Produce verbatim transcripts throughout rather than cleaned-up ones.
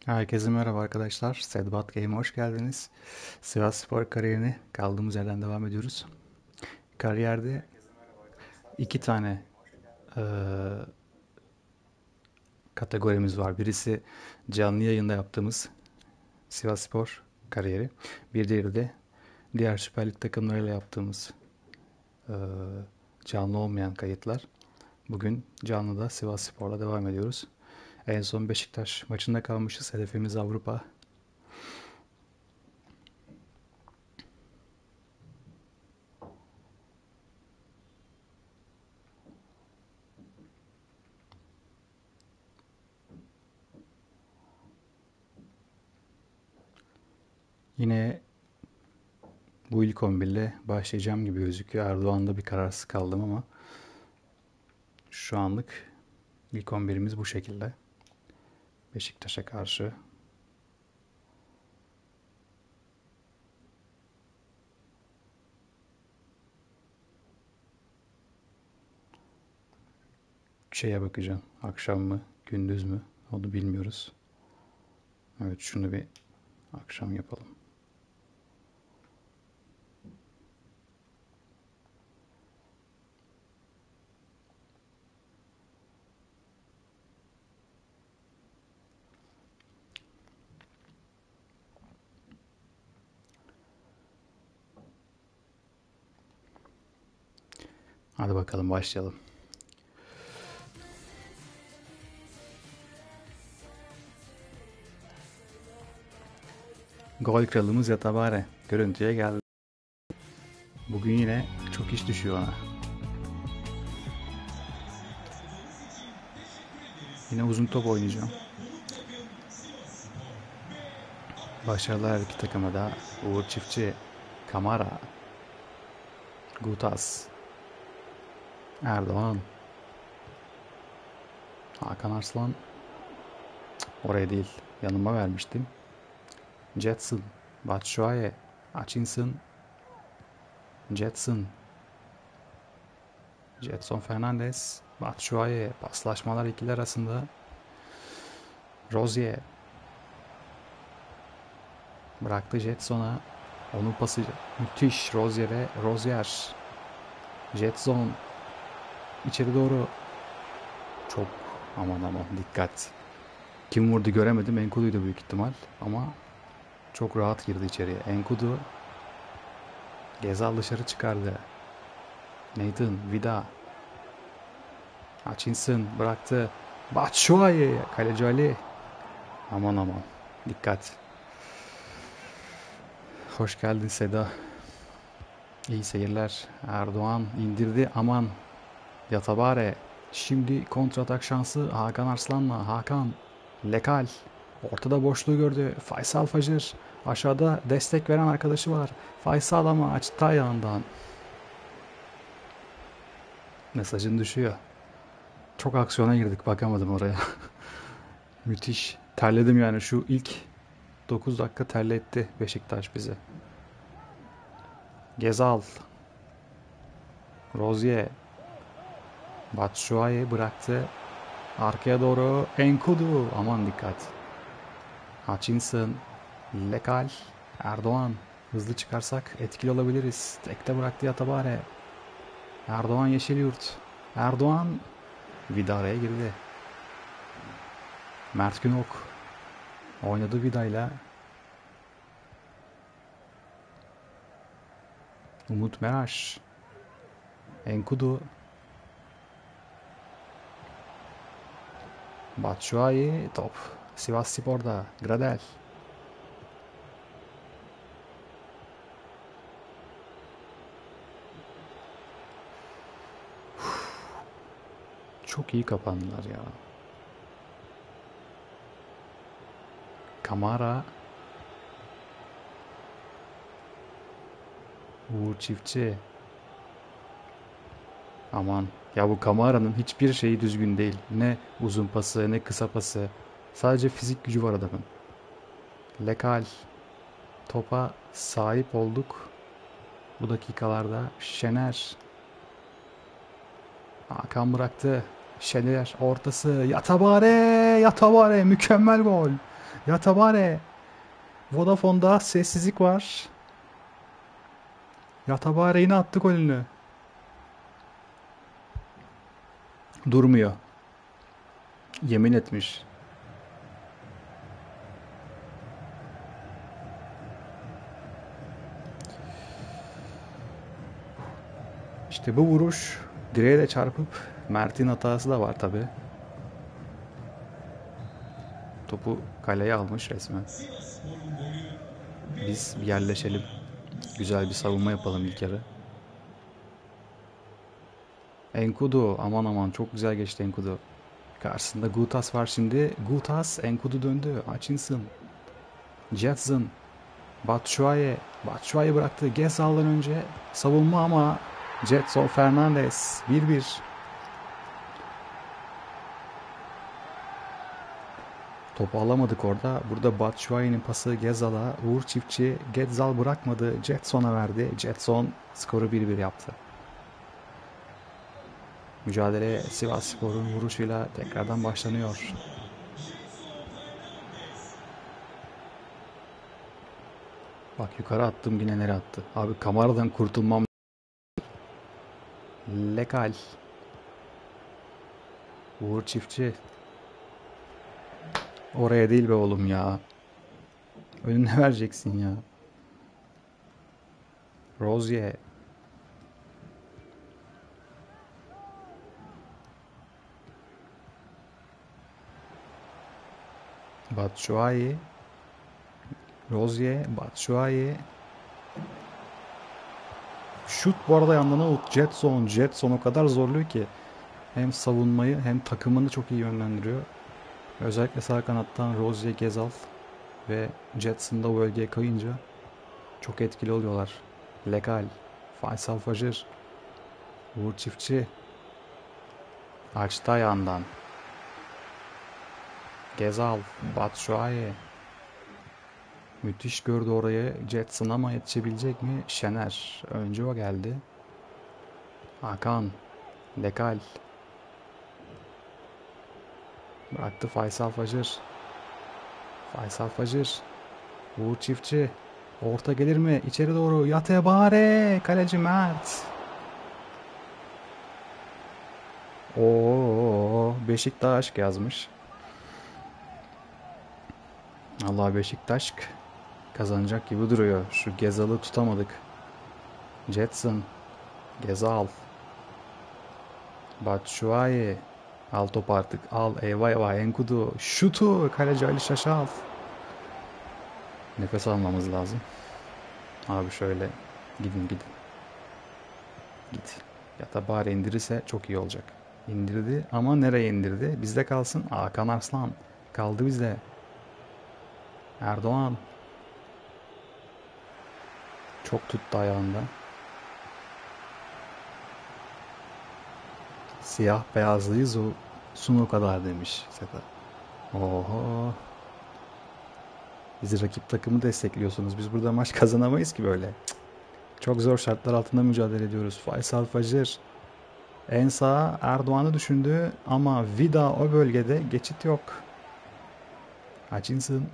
Herkese merhaba arkadaşlar. Sedbat Game'e hoş geldiniz. Sivasspor kariyerine kaldığımız yerden devam ediyoruz. Kariyerde iki tane eee, kategorimiz var. Birisi canlı yayında yaptığımız Sivasspor kariyeri. Bir diğeri de diğer Süper Lig takımlarıyla yaptığımız eee, canlı olmayan kayıtlar. Bugün canlıda Sivasspor'la devam ediyoruz. En son Beşiktaş maçında kalmışız. Hedefimiz Avrupa. Yine bu ilk on bir ile başlayacağım gibi gözüküyor. Erdoğan'da bir kararsız kaldım ama şu anlık ilk on birimiz bu şekilde. Beşiktaş'a karşı. Şeye bakacağım. Akşam mı, gündüz mü? Onu bilmiyoruz. Evet, şunu bir akşam yapalım. Hadi bakalım başlayalım. Gol kralımız Yatabare görüntüye geldi. Bugün yine çok iş düşüyor ona. Yine uzun top oynayacağım. Başarılar iki takıma da. Uğur Çiftçi, Kamara, Gutas, Erdoğan, Hakan Arslan. Oraya değil, yanıma vermiştim. Jetson, Batshuayi, Hutchinson, Jetson, Jetson Fernandez, Batshuayi, paslaşmalar ikili arasında. Rozier bıraktı Jetson'a. Onun pası müthiş Rozier'e. Rozier, Jetson içeri doğru. Çok aman aman dikkat. Kim vurdu göremedim. Enkudu'ydu büyük ihtimal ama çok rahat girdi içeriye. Enkudu Gezal dışarı çıkardı. Nathan, Vida, Hutchinson bıraktı. Batshuayi, kaleci Ali. Aman aman. Dikkat. Hoş geldin Seda. İyi seyirler. Erdoğan indirdi. Aman. Yatabare. Şimdi kontratak şansı Hakan Arslan'la. Hakan. Lekal. Ortada boşluğu gördü. Faysal Facır. Aşağıda destek veren arkadaşı var. Faysal ama açtı ayağından. Mesajın düşüyor. Çok aksiyona girdik. Bakamadım oraya. Müthiş. Terledim yani şu ilk dokuz dakika terletti Beşiktaş bizi. Gezal. Rozier. Batshuayi bıraktı. Arkaya doğru Enkudu. Aman dikkat. Hutchinson. Lekal. Erdoğan. Hızlı çıkarsak etkili olabiliriz. Tekte bıraktı Yatabare. Erdoğan Yeşilyurt. Erdoğan. Vida araya girdi. Mert Günok. Oynadı Vida'yla. Umut Meraş. Enkudu. Batshuayi. Top. Sivasspor'da. Gradel. Çok iyi kapandılar ya. Kamara. Uğur Çiftçi. Aman. Ya bu Kamara'nın hiçbir şeyi düzgün değil. Ne uzun pası ne kısa pası. Sadece fizik gücü var adamın. Lekal. Topa sahip olduk. Bu dakikalarda Şener. Hakan bıraktı. Şener ortası. Yatabare. Yatabare. Mükemmel gol. Yatabare. Vodafone'da sessizlik var. Yatabare yine attı golünü. Durmuyor. Yemin etmiş. İşte bu vuruş direğe de çarpıp Mert'in hatası da var tabi. Topu kaleye almış resmen. Biz bir yerleşelim. Güzel bir savunma yapalım ilk yarı. Enkudu, aman aman çok güzel geçti Enkudu. Karşısında Gutas var şimdi. Gutas, Enkudu döndü. Hutchinson. Jetson. Batshuayi. Batshuayi bıraktı. Gezal'dan önce savunma ama Jetson Fernandez. bir bir. Topu alamadık orada. Burada Batshuayi'nin pası Gezal'a. Uğur Çiftçi. Gezal bırakmadı. Jetson'a verdi. Jetson skoru bir bir yaptı. Mücadele Sivasspor'un vuruşuyla tekrardan başlanıyor. Bak yukarı attım yine nereye attı. Abi Kamara'dan kurtulmam. Lekal. Uğur Çiftçi. Oraya değil be oğlum ya. Önüne vereceksin ya. Rozier. Batshuayi. Rozier. Batshuayi. Şut bu arada yandan out. Jetson. Jetson o kadar zorluyor ki. Hem savunmayı hem takımını çok iyi yönlendiriyor. Özellikle sağ kanattan Rozier, Gezal ve Jetson da o bölgeye kayınca çok etkili oluyorlar. Lekal. Faysal Facır. Uğur Çiftçi. Açtı ayağından. Gezal. Batshuayi. Müthiş gördü orayı. Jetson ama yetişebilecek mi? Şener. Önce o geldi. Hakan. Lekal. Bıraktı Faysal Facır. Faysal Facır. Uğur Çiftçi. Orta gelir mi? İçeri doğru. Yatebare. Kaleci Mert. Oo, Beşiktaş yazmış. Allah Beşiktaş kazanacak gibi duruyor. Şu Gezal'ı tutamadık. Jetson. Gezal. Batshuayi. Al top artık. Al. Eyvah eyvah. Enkudu. Şutu. Kaleci Ali Şaşal. Nefes almamız lazım. Abi şöyle. Gidin gidin. Git. Ya da bari indirirse çok iyi olacak. İndirdi ama nereye indirdi? Bizde kalsın. Hakan Arslan. Kaldı bizde. Erdoğan. Çok tuttu ayağında. Siyah beyazlıyız o sunu kadar demiş Sefa. Oho. Bizi rakip takımı destekliyorsunuz. Biz burada maç kazanamayız ki böyle. Cık. Çok zor şartlar altında mücadele ediyoruz. Faysal Facır. En sağa Erdoğan'ı düşündü ama Vida o bölgede geçit yok. Hutchinson.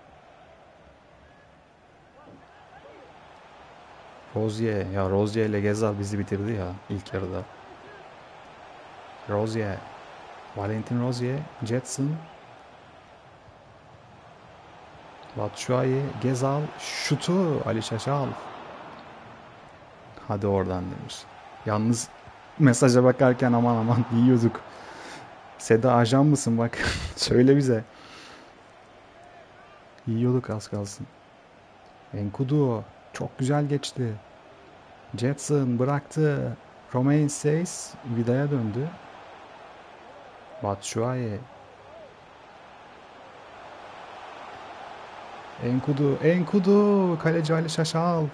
Rozier. Ya Rozier ile Gezal bizi bitirdi ya ilk yarıda. Rozier. Valentin Rozier. Jetson. Batshuayi. Gezal. Şutu. Ali Şaşal. Hadi oradan demiş. Yalnız mesaja bakarken aman aman yiyorduk. Seda ajan mısın bak. Söyle bize. Yiyorduk az kalsın. Enkudu. Çok güzel geçti. Jetson bıraktı. Romain Seyss Vida'ya döndü. Batshuayi. Enkudu. Enkudu. Kaleci Ali Şaşal.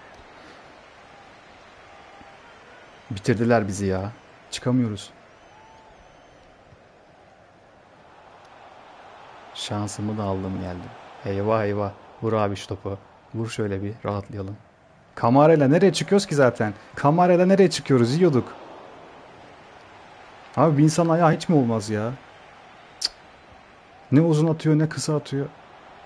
Bitirdiler bizi ya. Çıkamıyoruz. Şansımı da aldım geldim. Eyvah eyvah. Vur abi şu topu. Vur şöyle bir rahatlayalım. Kamarayla nereye çıkıyoruz ki zaten? Kamarayla nereye çıkıyoruz? Yiyorduk. Abi bir insan ayağı hiç mi olmaz ya? Cık. Ne uzun atıyor ne kısa atıyor.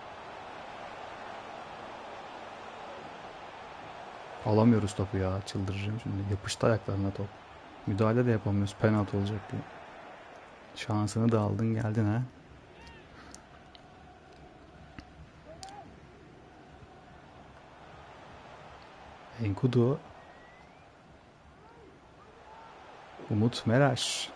Alamıyoruz topu ya. Çıldıracağım şimdi. Yapıştı ayaklarına top. Müdahale de yapamıyoruz. Penaltı olacak diye. Şansını da aldın geldin ha. Enkudu. Umut Meraş.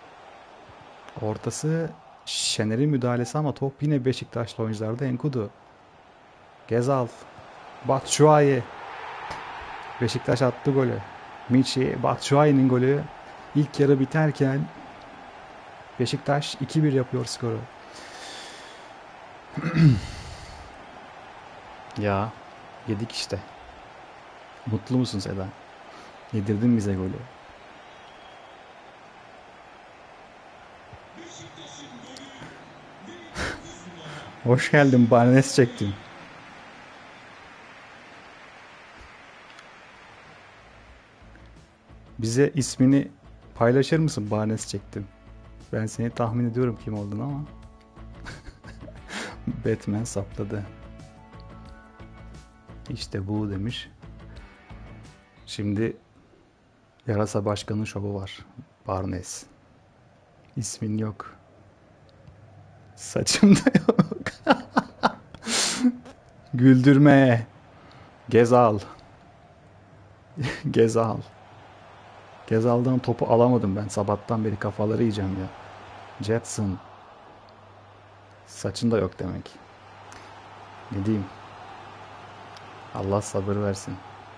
Ortası Şener'in müdahalesi ama top yine Beşiktaşlı oyuncularda. Enkudu. Gezal. Batshuayi. Beşiktaş attı golü. Michi. Batshuayi'nin golü. İlk yarı biterken Beşiktaş iki bir yapıyor skoru. Ya yedik işte. Mutlu musun Seda? Yedirdin bize golü. Hoş geldin. Barnes çektim. Bize ismini paylaşır mısın? Barnes çektim. Ben seni tahmin ediyorum kim olduğunu ama. Batman sapladı. İşte bu demiş. Şimdi Yarasa Başkan'ın şovu var. Barnes. İsmin yok. Saçım da yok. Güldürme. Gezal. Gezal. Gezal'dan topu alamadım ben. Sabahtan beri kafaları yiyeceğim ya. Jetson. Saçın da yok demek. Ne diyeyim? Allah sabır versin.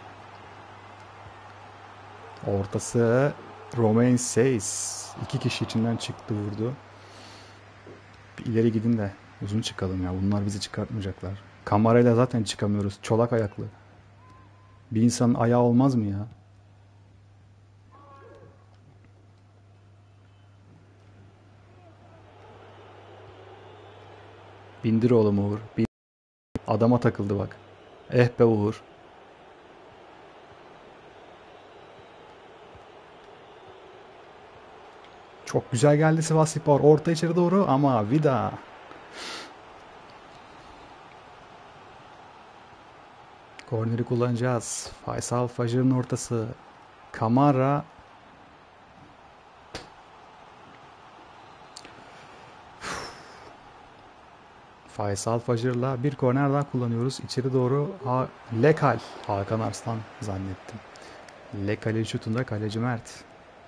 Ortası Romain Seyis. İki kişi içinden çıktı vurdu. Bir ileri gidin de uzun çıkalım ya. Bunlar bizi çıkartmayacaklar. Kamerayla zaten çıkamıyoruz. Çolak ayaklı. Bir insanın ayağı olmaz mı ya? Bindir oğlum Uğur. Bin- Adama takıldı bak. Eh be Uğur. Çok güzel geldi Sivasspor. Orta içeri doğru ama Vida. Korneri kullanacağız. Faysal Fajr'ın ortası. Kamara. Faysal Fajr'la bir korner daha kullanıyoruz. İçeri doğru ha Lekal. Hakan Arslan zannettim. Lekal'in şutunda kaleci Mert.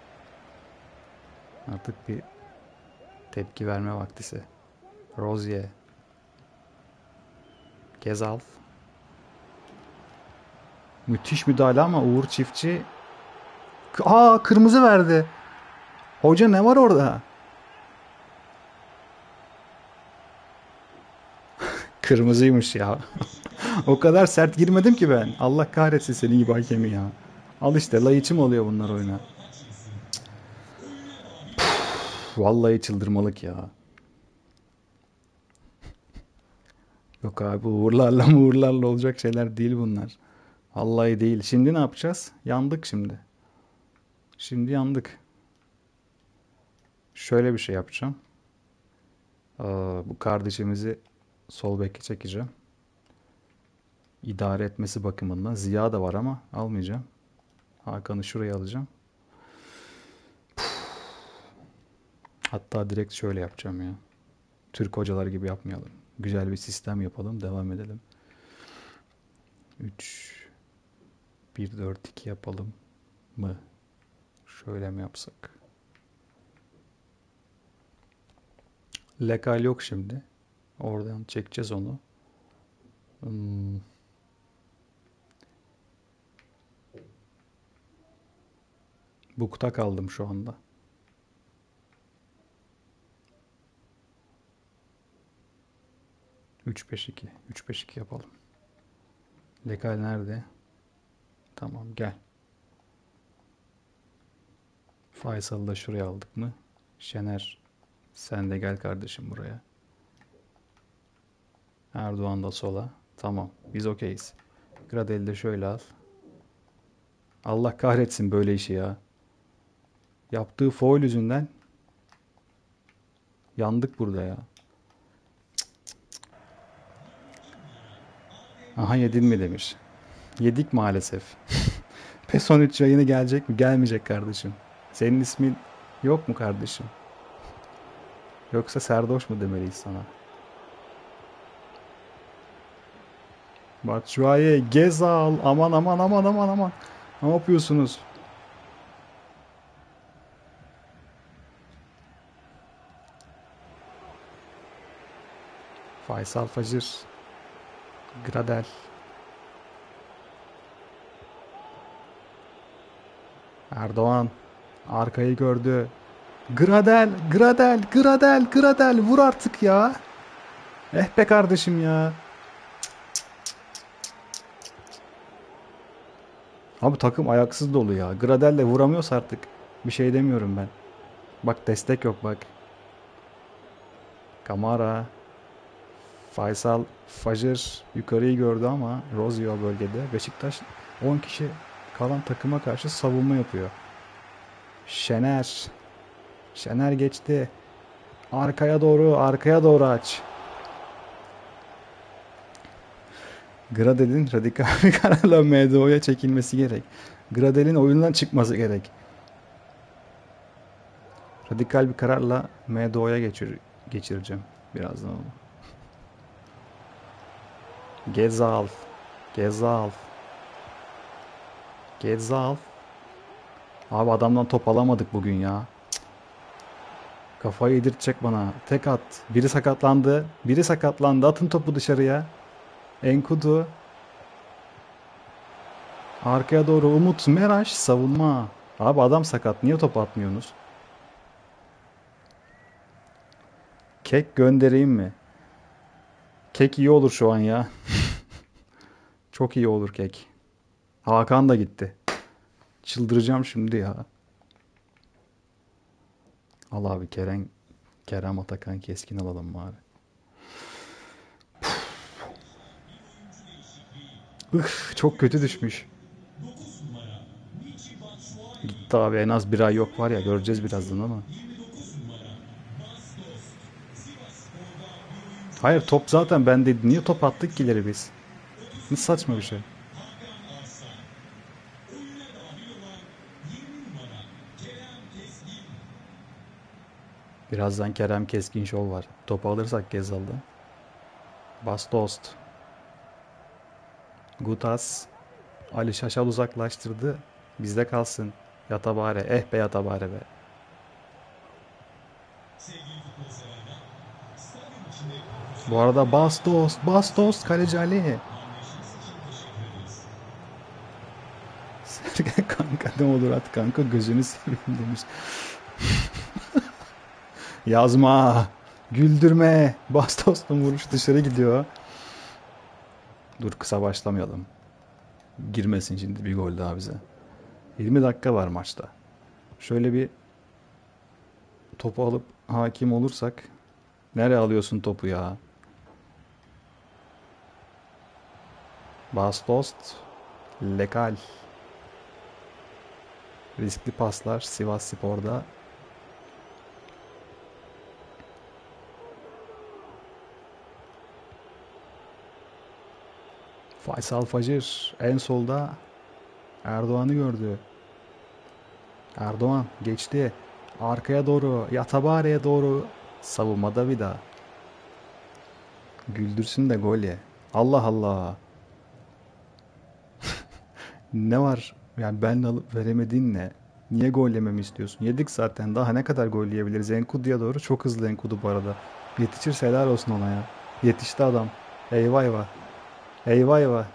Artık bir tepki verme vaktisi. Rozier. Gezal. Müthiş müdahale ama Uğur Çiftçi. Aa, kırmızı verdi. Hoca ne var orada? Kırmızıymış ya. O kadar sert girmedim ki ben. Allah kahretsin seni gibi hakemi ya. Al işte layıçım oluyor bunlar oyuna. Vallahi çıldırmalık ya. Yok abi uğurlarla uğurlarla olacak şeyler değil bunlar. Vallahi değil. Şimdi ne yapacağız? Yandık şimdi. Şimdi yandık. Şöyle bir şey yapacağım. Aa, bu kardeşimizi sol beke çekeceğim. İdare etmesi bakımından. Ziya da var ama almayacağım. Hakan'ı şuraya alacağım. Hatta direkt şöyle yapacağım ya. Türk hocalar gibi yapmayalım. Güzel bir sistem yapalım. Devam edelim. üç bir dört iki yapalım mı? Şöyle mi yapsak? Lekal yok şimdi. Oradan çekeceğiz onu. Hmm. Bukta kaldım şu anda. üç beş iki. üç beş iki yapalım. Lekal nerede? Tamam gel. Faysal'ı da şuraya aldık mı? Şener sen de gel kardeşim buraya. Erdoğan da sola. Tamam biz okeyiz. Gradel'i de şöyle al. Allah kahretsin böyle işi ya. Yaptığı foul yüzünden yandık burada ya. Aha yedin mi demiş. Yedik maalesef. PES on üç yayını gelecek mi? Gelmeyecek kardeşim. Senin ismin yok mu kardeşim? Yoksa Serdoş mu demeliyiz sana? Batshuayi, Gezal. Aman aman aman aman aman. Ne yapıyorsunuz? Faysal Facır. Gradel. Erdoğan. Arkayı gördü. Gradel, Gradel, Gradel, Gradel. Vur artık ya. Eh be kardeşim ya. Abi takım ayaksız dolu ya. Gradel de vuramıyorsa artık bir şey demiyorum ben. Bak destek yok bak. Kamara. Faysal Facır yukarıyı gördü ama Rozio bölgede. Beşiktaş on kişi kalan takıma karşı savunma yapıyor. Şener. Şener geçti. Arkaya doğru, arkaya doğru aç. Gradel'in radikal bir kararla M D O'ya çekilmesi gerek. Gradel'in oyundan çıkması gerek. Radikal bir kararla M D O'ya geçir geçireceğim birazdan onu. Gezal. Gezal. Gezal. Abi adamdan top alamadık bugün ya. Kafayı yedirtecek bana. Tek at. Biri sakatlandı. Biri sakatlandı. Atın topu dışarıya. Enkudu. Arkaya doğru Umut Meraş. Savunma. Abi adam sakat. Niye top atmıyorsunuz? Kek göndereyim mi? Kek iyi olur şu an ya. Çok iyi olur kek. Hakan da gitti. Çıldıracağım şimdi ya. Al abi Kerem, Kerem Atakan Keskin alalım bari. Üf, çok kötü düşmüş. Gitti abi en az bir ay yok var ya göreceğiz birazdan ama. Hayır top zaten bendeydi. Niye top attık ki ileri biz? Ne saçma bir şey. Birazdan Kerem Keskin şov var. Topu alırsak Gezal'da. Bastost. Gutas. Ali Şaşal uzaklaştırdı. Bizde kalsın. Yatabare. Eh be Yatabare be. Bu arada Bastos. Bastos. Kaleci Ali. Sergen kanka ne olur at kanka gözünü seveyim demiş. Yazma. Güldürme. Bastos'un vuruş dışarı gidiyor. Dur kısa başlamayalım. Girmesin şimdi bir gol daha bize. yirmi dakika var maçta. Şöyle bir topu alıp hakim olursak. Nereye alıyorsun topu ya? Bastos. Lekal. Riskli paslar Sivasspor'da. Faysal Facır en solda Erdoğan'ı gördü. Erdoğan geçti. Arkaya doğru, Yatabare'ye doğru. Savunmada bir daha. Güldürsün de gol ye. Allah Allah. Ne var? Yani ben alıp veremediğin ne? Niye gol yememi istiyorsun? Yedik zaten. Daha ne kadar gol yiyebiliriz? Enkudu'ya doğru. Çok hızlı Enkudu bu arada. Yetişirse helal olsun ona ya. Yetişti adam. Eyvah eyvah. Eyvah eyvah.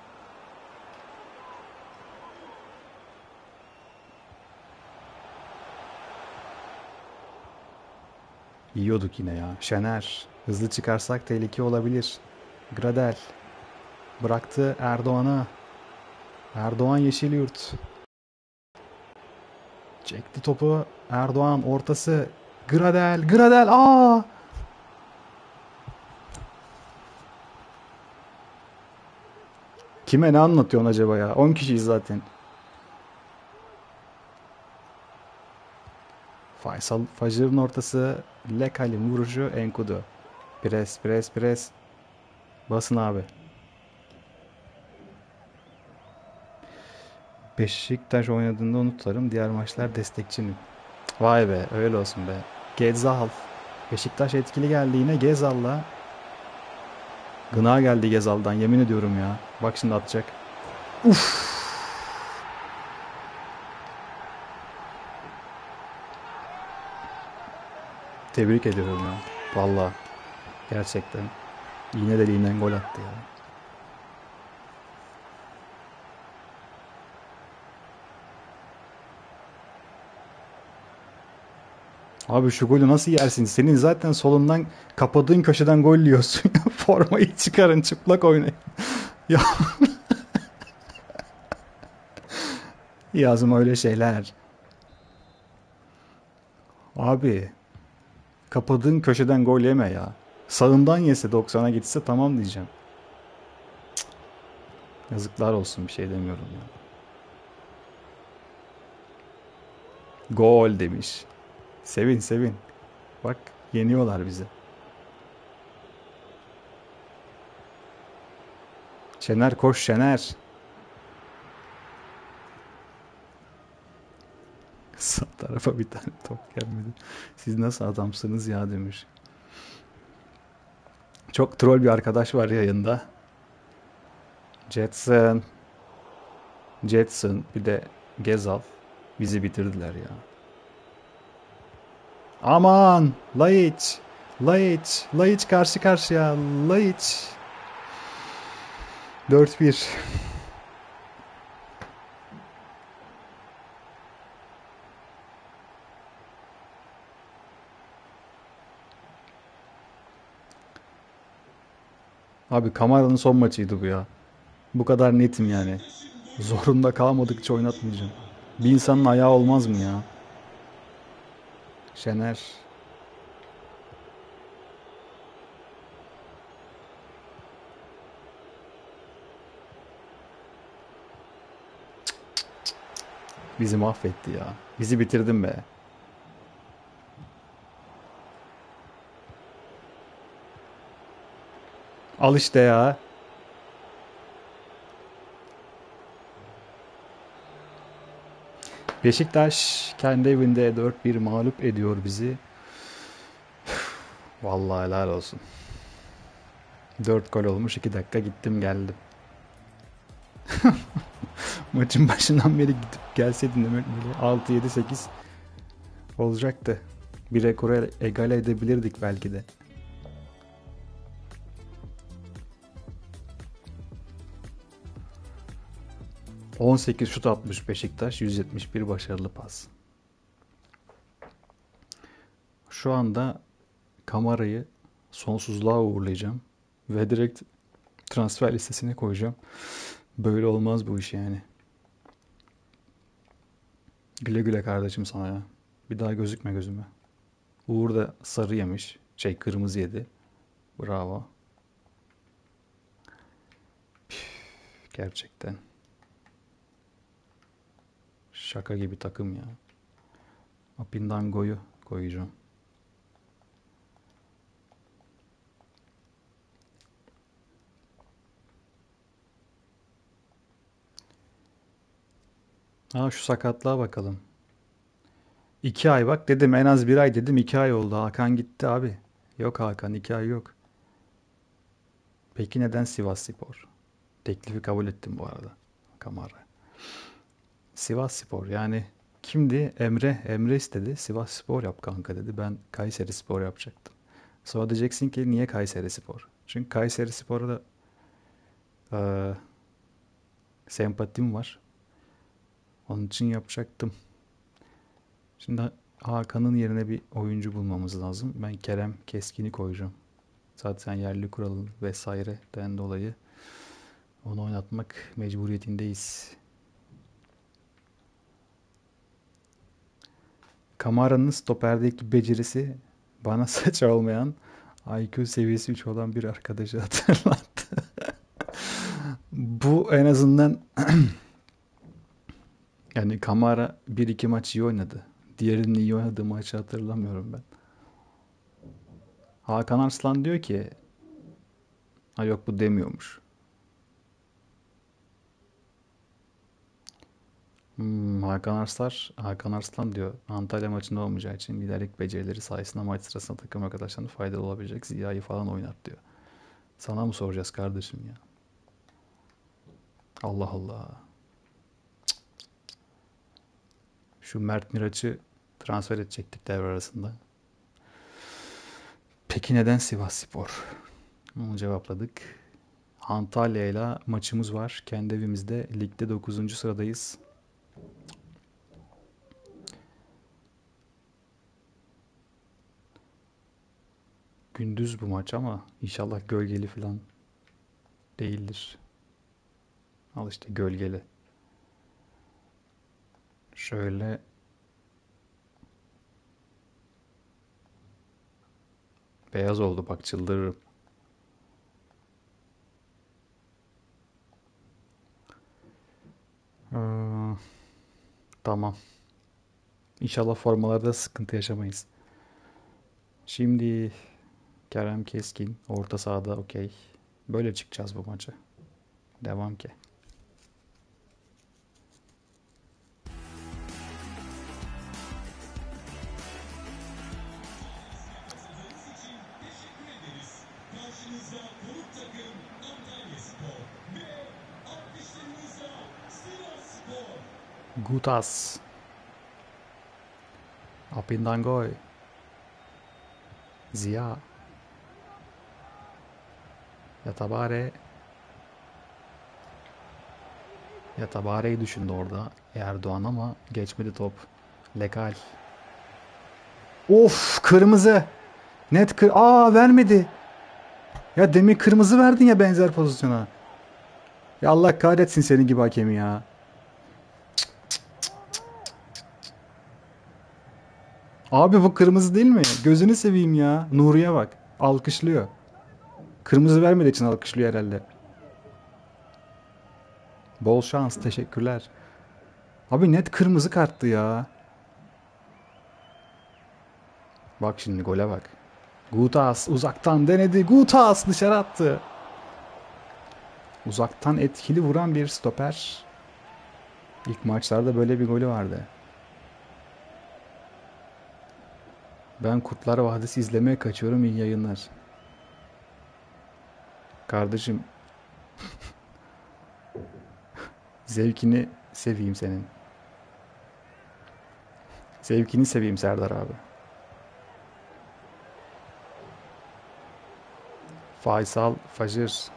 Yiyorduk yine ya. Şener. Hızlı çıkarsak tehlike olabilir. Gradel. Bıraktı Erdoğan'a. Erdoğan Yeşilyurt. Çekti topu. Erdoğan ortası. Gradel. Gradel. Aa! Kime ne anlatıyorsun acaba ya? on kişiyiz zaten. Faysal Facır'ın ortası. Lekal'in vuruşu Enkudu. Pres pres pres. Basın abi. Beşiktaş oynadığında onu tutarım. Diğer maçlar destekçinim. Vay be, öyle olsun be. Gezal. Beşiktaş etkili geldi yine. Gezal'la. Gına geldi Gezal'dan, yemin ediyorum ya. Bak şimdi atacak. Uf. Tebrik ediyorum ya. Valla. Gerçekten. İğne deliğinden gol attı ya. Abi şu golü nasıl yersin? Senin zaten solundan kapadığın köşeden gol yiyorsun. Formayı çıkarın, çıplak oynayın. Ya yazma öyle şeyler. Abi kapadığın köşeden gol yeme ya. Sağından yese doksana gitse tamam diyeceğim. Yazıklar olsun, bir şey demiyorum ya. Gol demiş. Sevin sevin. Bak yeniyorlar bizi. Şener koş Şener. Sağ tarafa bir tane top gelmedi. Siz nasıl adamsınız ya demiş. Çok troll bir arkadaş var yayında. Jetson. Jetson bir de Gezal. Bizi bitirdiler ya. Aman! Laiç! Laiç! Laiç karşı karşıya. Laiç! dört bir. Abi Kamara'nın son maçıydı bu ya. Bu kadar netim yani. Zorunda kalmadıkça oynatmayacağım. Bir insanın ayağı olmaz mı ya? Şener. Bizi mahvetti ya. Bizi bitirdin be. Al işte ya. Beşiktaş kendi evinde dört bir mağlup ediyor bizi. Vallahi helal olsun. dört gol olmuş, iki dakika gittim geldim. Maçın başından beri gidip gelseydin demek böyle altı yedi sekiz olacaktı. Bir rekoru egale edebilirdik belki de. on sekiz şut atmış Beşiktaş, yüz yetmiş bir başarılı pas. Şu anda Kamara'yı sonsuzluğa uğurlayacağım ve direkt transfer listesine koyacağım. Böyle olmaz bu iş yani. Güle güle kardeşim sana ya. Bir daha gözükme gözüme. Uğur da sarı yemiş. Şey, kırmızı yedi. Bravo. Gerçekten. Şaka gibi takım ya. Apindango'yu koyacağım. Ha şu sakatlığa bakalım. İki ay bak dedim, en az bir ay dedim, iki ay oldu. Hakan gitti abi. Yok Hakan, iki ay yok. Peki neden Sivasspor? Teklifi kabul ettim bu arada. Kamara. Sivasspor yani kimdi? Emre. Emre istedi. Sivasspor yap kanka dedi. Ben Kayserispor yapacaktım. Sonra diyeceksin ki niye Kayserispor? Çünkü Kayserispor'a da eee sempatim var. Onun için yapacaktım. Şimdi Hakan'ın yerine bir oyuncu bulmamız lazım. Ben Kerem Keskin'i koyacağım. Zaten yerli kuralı vesaireden dolayı onu oynatmak mecburiyetindeyiz. Kamara'nın stoperdeki becerisi bana saç olmayan, I Q seviyesi üç olan bir arkadaşı hatırlattı. Bu en azından yani Kamara bir iki maç iyi oynadı. Diğerinin iyi oynadığı maçı hatırlamıyorum ben. Hakan Arslan diyor ki, ha yok bu demiyormuş. Hmm, Hakan Arslan, Hakan Arslan diyor. Antalya maçında olmayacağı için liderlik becerileri sayesinde maç sırasında takım arkadaşlarına faydalı olabilecek Ziya'yı falan oynat diyor. Sana mı soracağız kardeşim ya? Allah Allah. Şu Mert Miraç'ı transfer edecektik devre arasında. Peki neden Sivasspor? Onu cevapladık. Antalya ile maçımız var. Kendi evimizde. Ligde dokuzuncu sıradayız. Gündüz bu maç ama inşallah gölgeli falan değildir. Al işte gölgeli. Şöyle beyaz oldu bak çıldırırım. Ee, tamam. İnşallah formalarda sıkıntı yaşamayız. Şimdi Kerem Keskin orta sahada okey. Böyle çıkacağız bu maça. Devam ki. Gutas. Apindangoy. Ziya. Yatabare. Yatabare'yi düşündü orada Erdoğan ama geçmedi top. Lekal. Of kırmızı. Net kır. Aa vermedi. Ya demin kırmızı verdin ya benzer pozisyona. Ya Allah kahretsin senin gibi hakemi ya. Abi bu kırmızı değil mi? Gözünü seveyim ya. Nuriye bak. Alkışlıyor. Kırmızı vermediği için alkışlıyor herhalde. Bol şans. Teşekkürler. Abi net kırmızı karttı ya. Bak şimdi gole bak. Gutas uzaktan denedi. Gutas dışarı attı. Uzaktan etkili vuran bir stoper. İlk maçlarda böyle bir golü vardı. Ben Kurtlar Vadisi izlemeye kaçıyorum. İyi yayınlar. Kardeşim zevkini seveyim senin. Zevkini seveyim Serdar abi. Faysal Fajr.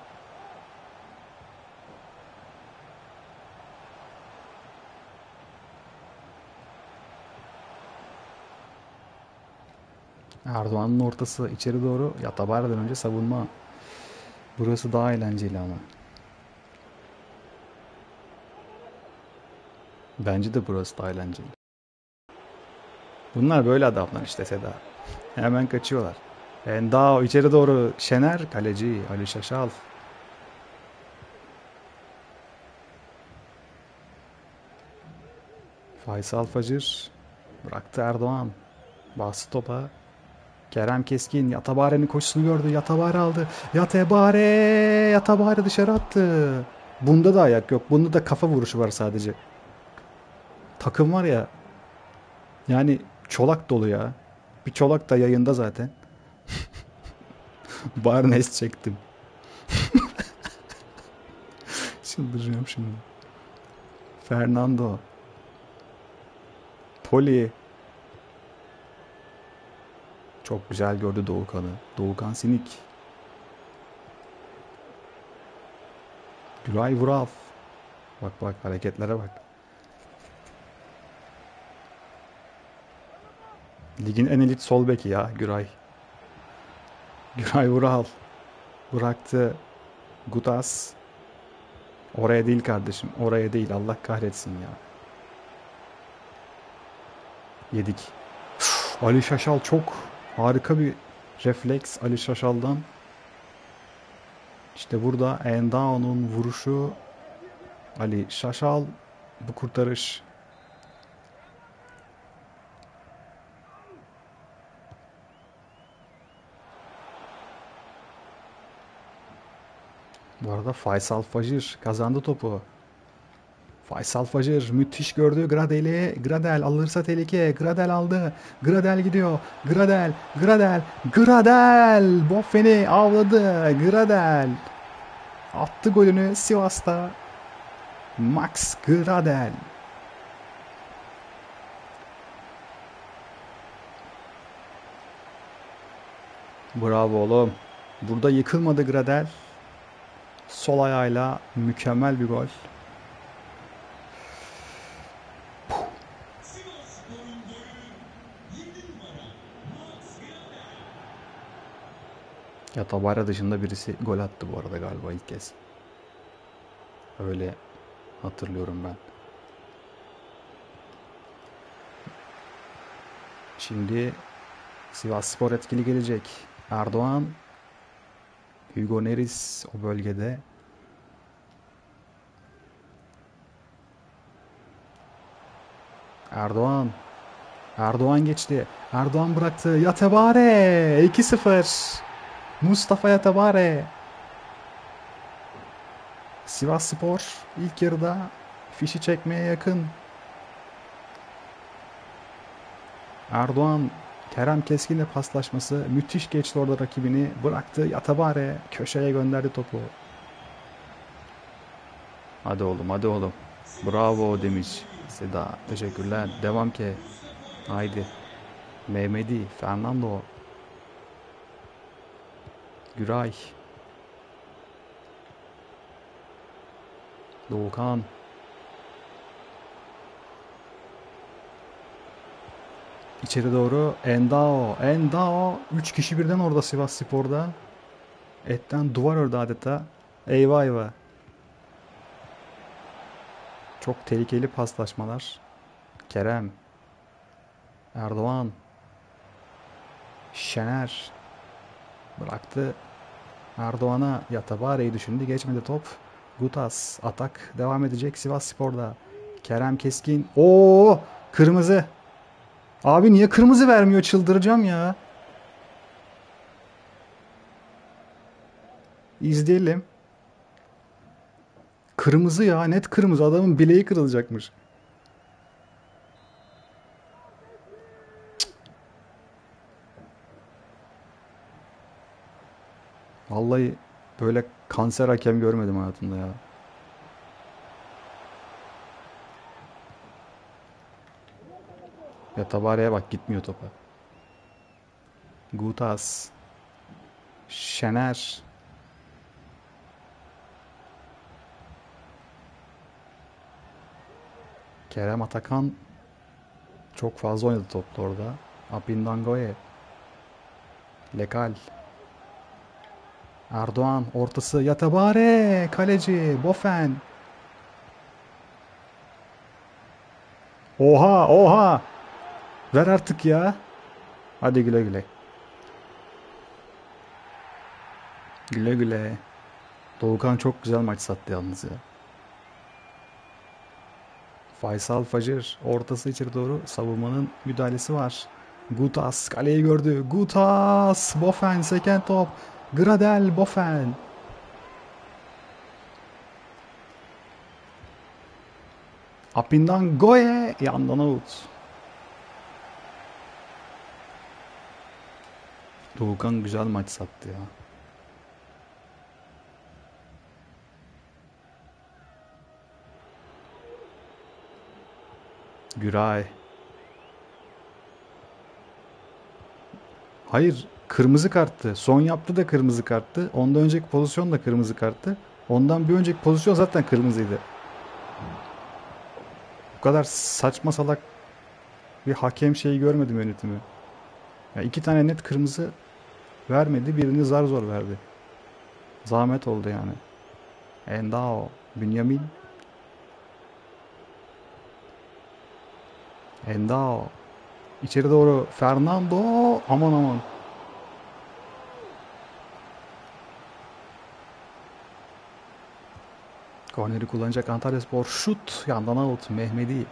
Erdoğan'ın ortası içeri doğru. Yatabara'dan önce savunma. Burası daha eğlenceli ama. Bence de burası daha eğlenceli. Bunlar böyle adamlar işte Seda. Hemen kaçıyorlar. Endao içeri doğru. Şener kaleci Ali Şaşal. Faysal Facır bıraktı Erdoğan. Bastı topa. Kerem Keskin Yatabare'nin koşusunu gördü. Yatabare aldı. Yatabare! Yatabare dışarı attı. Bunda da ayak yok. Bunda da kafa vuruşu var sadece. Takım var ya. Yani çolak dolu ya. Bir çolak da yayında zaten. Barnes çektim. Çıldıracağım şimdi. Fernando. Poli. Çok güzel gördü Doğukan'ı. Doğukan Sinik. Güray Vural. Bak bak hareketlere bak. Ligin en elit sol beki ya Güray. Güray Vural. Bıraktı. Gutas. Oraya değil kardeşim. Oraya değil. Allah kahretsin ya. Yedik. Ali Şaşal çok harika bir refleks Ali Şaşal'dan. İşte burada Endao'nun vuruşu. Ali Şaşal bu kurtarış. Bu arada Faysal Fajr kazandı topu. Faysal Facır müthiş gördü Gradel'i. Gradel alırsa tehlike. Gradel aldı. Gradel gidiyor. Gradel. Gradel. Gradel. Boffen'i avladı. Gradel. Attı golünü Sivas'ta. Max Gradel. Bravo oğlum. Burada yıkılmadı Gradel. Sol ayağıyla mükemmel bir gol. Ya Tabara dışında birisi gol attı bu arada galiba ilk kez. Öyle hatırlıyorum ben. Şimdi Sivasspor etkili gelecek. Erdoğan, Hugo Neris o bölgede. Erdoğan. Erdoğan geçti. Erdoğan bıraktı. Yatabare. iki sıfır. Mustafa Yatabare. Sivasspor ilk yarıda fişi çekmeye yakın. Erdoğan, Kerem Keskin'le paslaşması müthiş geçti orada rakibini. Bıraktı Yatabare. Köşeye gönderdi topu. Hadi oğlum hadi oğlum. Bravo demiş Seda. Teşekkürler. Devam ki. Haydi. Mehmedi. Fernando. Güray. Doğukan. İçeri doğru Endao. Endao. Üç kişi birden orada Sivasspor'da. Etten duvar ördü adeta. Eyvah eyvah. Çok tehlikeli paslaşmalar. Kerem. Erdoğan. Şener. Bıraktı. Erdoğan'a Yatabare'yi düşündü. Geçmedi top. Gutas. Atak devam edecek Sivasspor'da. Kerem Keskin. Oo, kırmızı. Abi niye kırmızı vermiyor? Çıldıracağım ya. İzleyelim. Kırmızı ya. Net kırmızı. Adamın bileği kırılacakmış. Vallahi böyle kanser hakem görmedim hayatımda ya. Ya Tabare'ye bak gitmiyor topa. Gutas. Şener. Kerem Atakan çok fazla oynadı topla orada. Apindangoye. Lekal. Erdoğan ortası. Yatabare. Kaleci. Bofen. Oha oha. Ver artık ya. Hadi güle güle. Güle güle. Doğukan çok güzel maç sattı yalnız ya. Faysal Facır ortası içeri doğru savunmanın müdahalesi var. Gutas kaleyi gördü. Gutas. Bofen seken top. Gradel Bofen. Apindan Goye yandan out. Doğukan güzel maç sattı ya. Güray. Hayır, kırmızı karttı. Son yaptı da kırmızı karttı. Ondan önceki pozisyon da kırmızı karttı. Ondan bir önceki pozisyon zaten kırmızıydı. Bu kadar saçma salak bir hakem şeyi görmedim yönetimi. Ya iki tane net kırmızı vermedi. Birini zar zor verdi. Zahmet oldu yani. Endao. Bünyamin. Endao. İçeri doğru Fernando. Aman aman. Korneri kullanacak Antalyaspor. Şut. Yandan out. Mehmedi.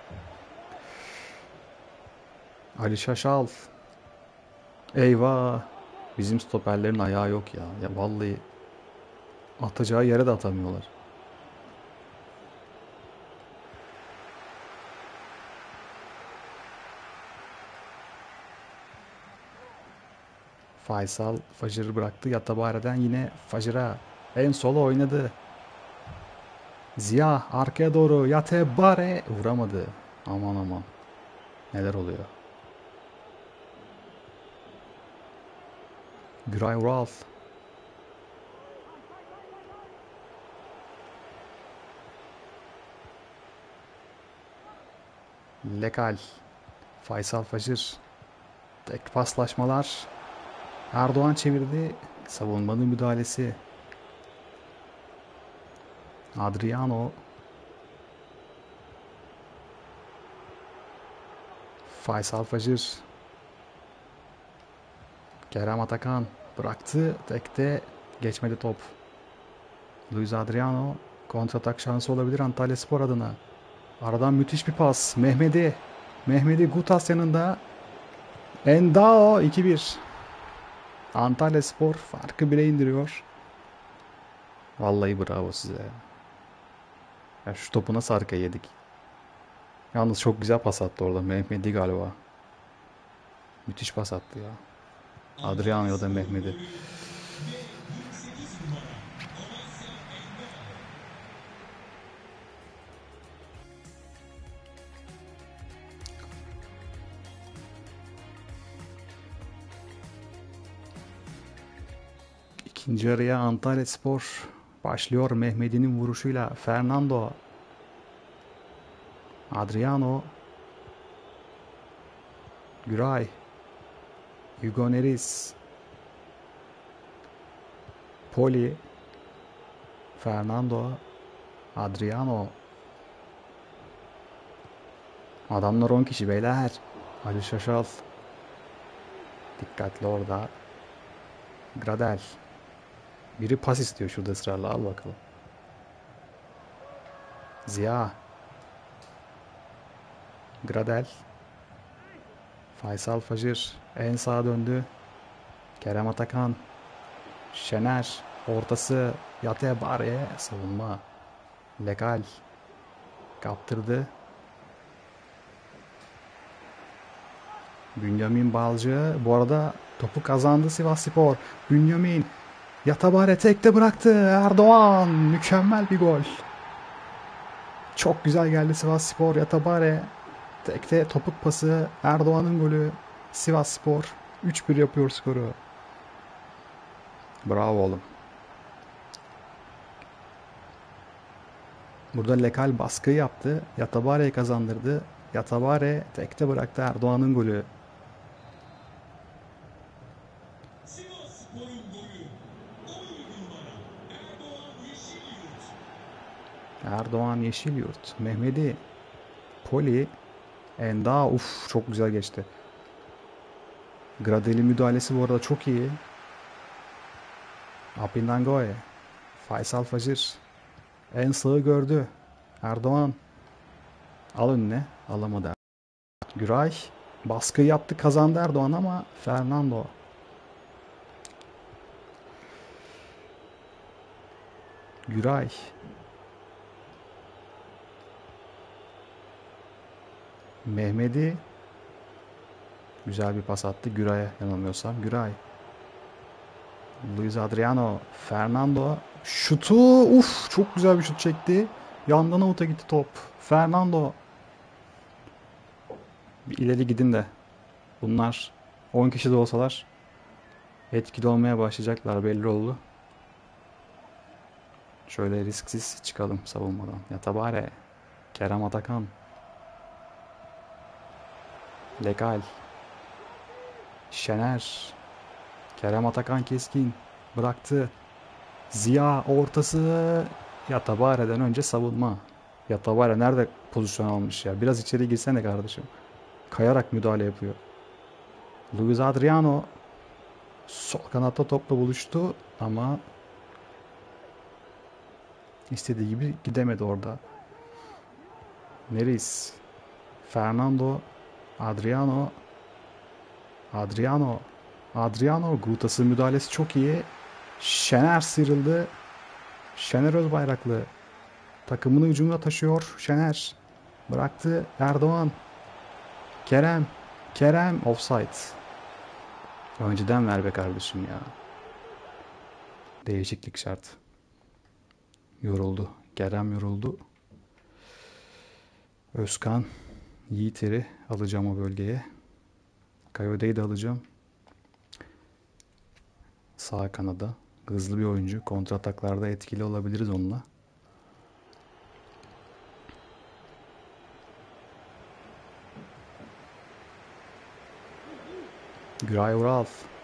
Ali Şaşal. Eyvah. Bizim stoperlerin ayağı yok ya. Ya vallahi atacağı yere de atamıyorlar. Faysal Fajr bıraktı. Yatabare'den yine Fajr'a. En sola oynadı. Ziya arkaya doğru. Yatabare vuramadı. Aman aman. Neler oluyor? Güray Ural. Lekal. Faysal Fajr. Tek paslaşmalar. Erdoğan çevirdi. Savunmanın müdahalesi. Adriano. Faysal Fajr. Kerem Atakan bıraktı. Tekte geçmedi top. Luis Adriano. Kontratak şansı olabilir Antalyaspor adına. Aradan müthiş bir pas. Mehmedi. Mehmedi Gutas yanında. Endao iki bir. Antalyaspor farkı bire indiriyor. Vallahi bravo size. Ya şu topu nasıl arkaya yedik? Yalnız çok güzel pas attı orada. Mehmedi galiba. Müthiş pas attı ya. Adriano ya da Mehmedi. İkinci araya Antalyaspor başlıyor Mehmedi'nin vuruşuyla. Fernando. Adriano. Güray. Hugo Neris. Poli. Fernando. Adriano. Adamlar on kişi beyler. Ali Şaşal. Dikkatli orada. Gradel. Biri pas istiyor şurada ısrarla. Al bakalım. Ziya. Gradel. Faysal Fajr. En sağa döndü. Kerem Atakan. Şener. Ortası. Yatebare. Savunma. Lekal. Kaptırdı. Bünyamin Balcı. Bu arada topu kazandı Sivasspor. Bünyamin. Yatabare tekte bıraktı. Erdoğan. Mükemmel bir gol. Çok güzel geldi Sivasspor. Yatabare. Tekte topuk pası. Erdoğan'ın golü. Sivasspor üç bir yapıyor skoru. Bravo oğlum. Burada Lekal baskı yaptı. Yatabare'yi kazandırdı. Yatabare tekte bıraktı Erdoğan'ın golü. Erdoğan Yeşilyurt. Mehmedi. Poli. Enda. Uf çok güzel geçti. Gradel'in müdahalesi bu arada çok iyi. Apindangoe. Faysal Fajr. En sağı gördü. Erdoğan. Al önüne. Alamadı. Güray. Baskı yaptı kazandı Erdoğan ama Fernando. Güray. Mehmedi. Güzel bir pas attı Güray'a yanılmıyorsam. Güray. Luis Adriano. Fernando. Şutu. Uf çok güzel bir şut çekti. Yandan avuta gitti top. Fernando. Bir ileri gidin de. Bunlar on kişi de olsalar etkili olmaya başlayacaklar belli oldu. Şöyle risksiz çıkalım savunmadan. Yatabare. Kerem Atakan. Lekal. Şener. Kerem Atakan keskin. Bıraktı. Ziya ortası. Yatabare'den önce savunma. Yatabare nerede pozisyon almış ya? Biraz içeri girsene kardeşim. Kayarak müdahale yapıyor. Luis Adriano sol kanatta topla buluştu ama istediği gibi gidemedi orada. Neris. Fernando. Adriano. Adriano. Adriano. Gutas'ın müdahalesi çok iyi. Şener sıyrıldı. Şener Özbayraklı. Takımını hücumuna taşıyor. Şener. Bıraktı. Erdoğan. Kerem. Kerem. Offside. Önceden ver be kardeşim ya. Değişiklik şart. Yoruldu. Kerem yoruldu. Özkan, Yiğiter'i alacağım o bölgeye. Kayode'yi de alacağım. Sağ kanada. Hızlı bir oyuncu. Kontrataklarda etkili olabiliriz onunla. Güray Ural.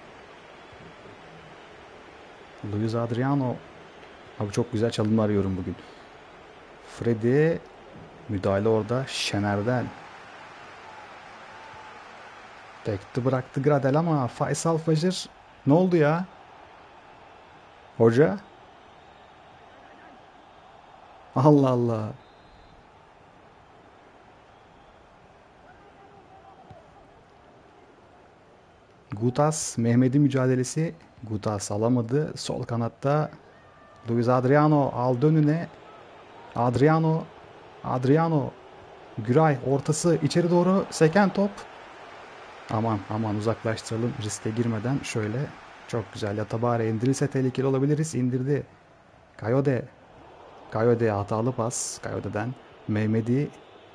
Luis Adriano. Abi çok güzel çalımlar arıyorum bugün. Freddy. Müdahale orada. Şener'den. Tekti bıraktı Gradel ama Faysal Fajr. Ne oldu ya? Hoca? Allah Allah. Gutas, Mehmet'in mücadelesi. Gutas alamadı. Sol kanatta Luis Adriano aldı önüne. Adriano. Adriano. Güray ortası içeri doğru seken top. Aman aman uzaklaştıralım riske girmeden şöyle. Çok güzel. Yatabare indirirse tehlikeli olabiliriz. İndirdi. Kayode. Kayode hatalı pas. Kayode'den. Mehmedi.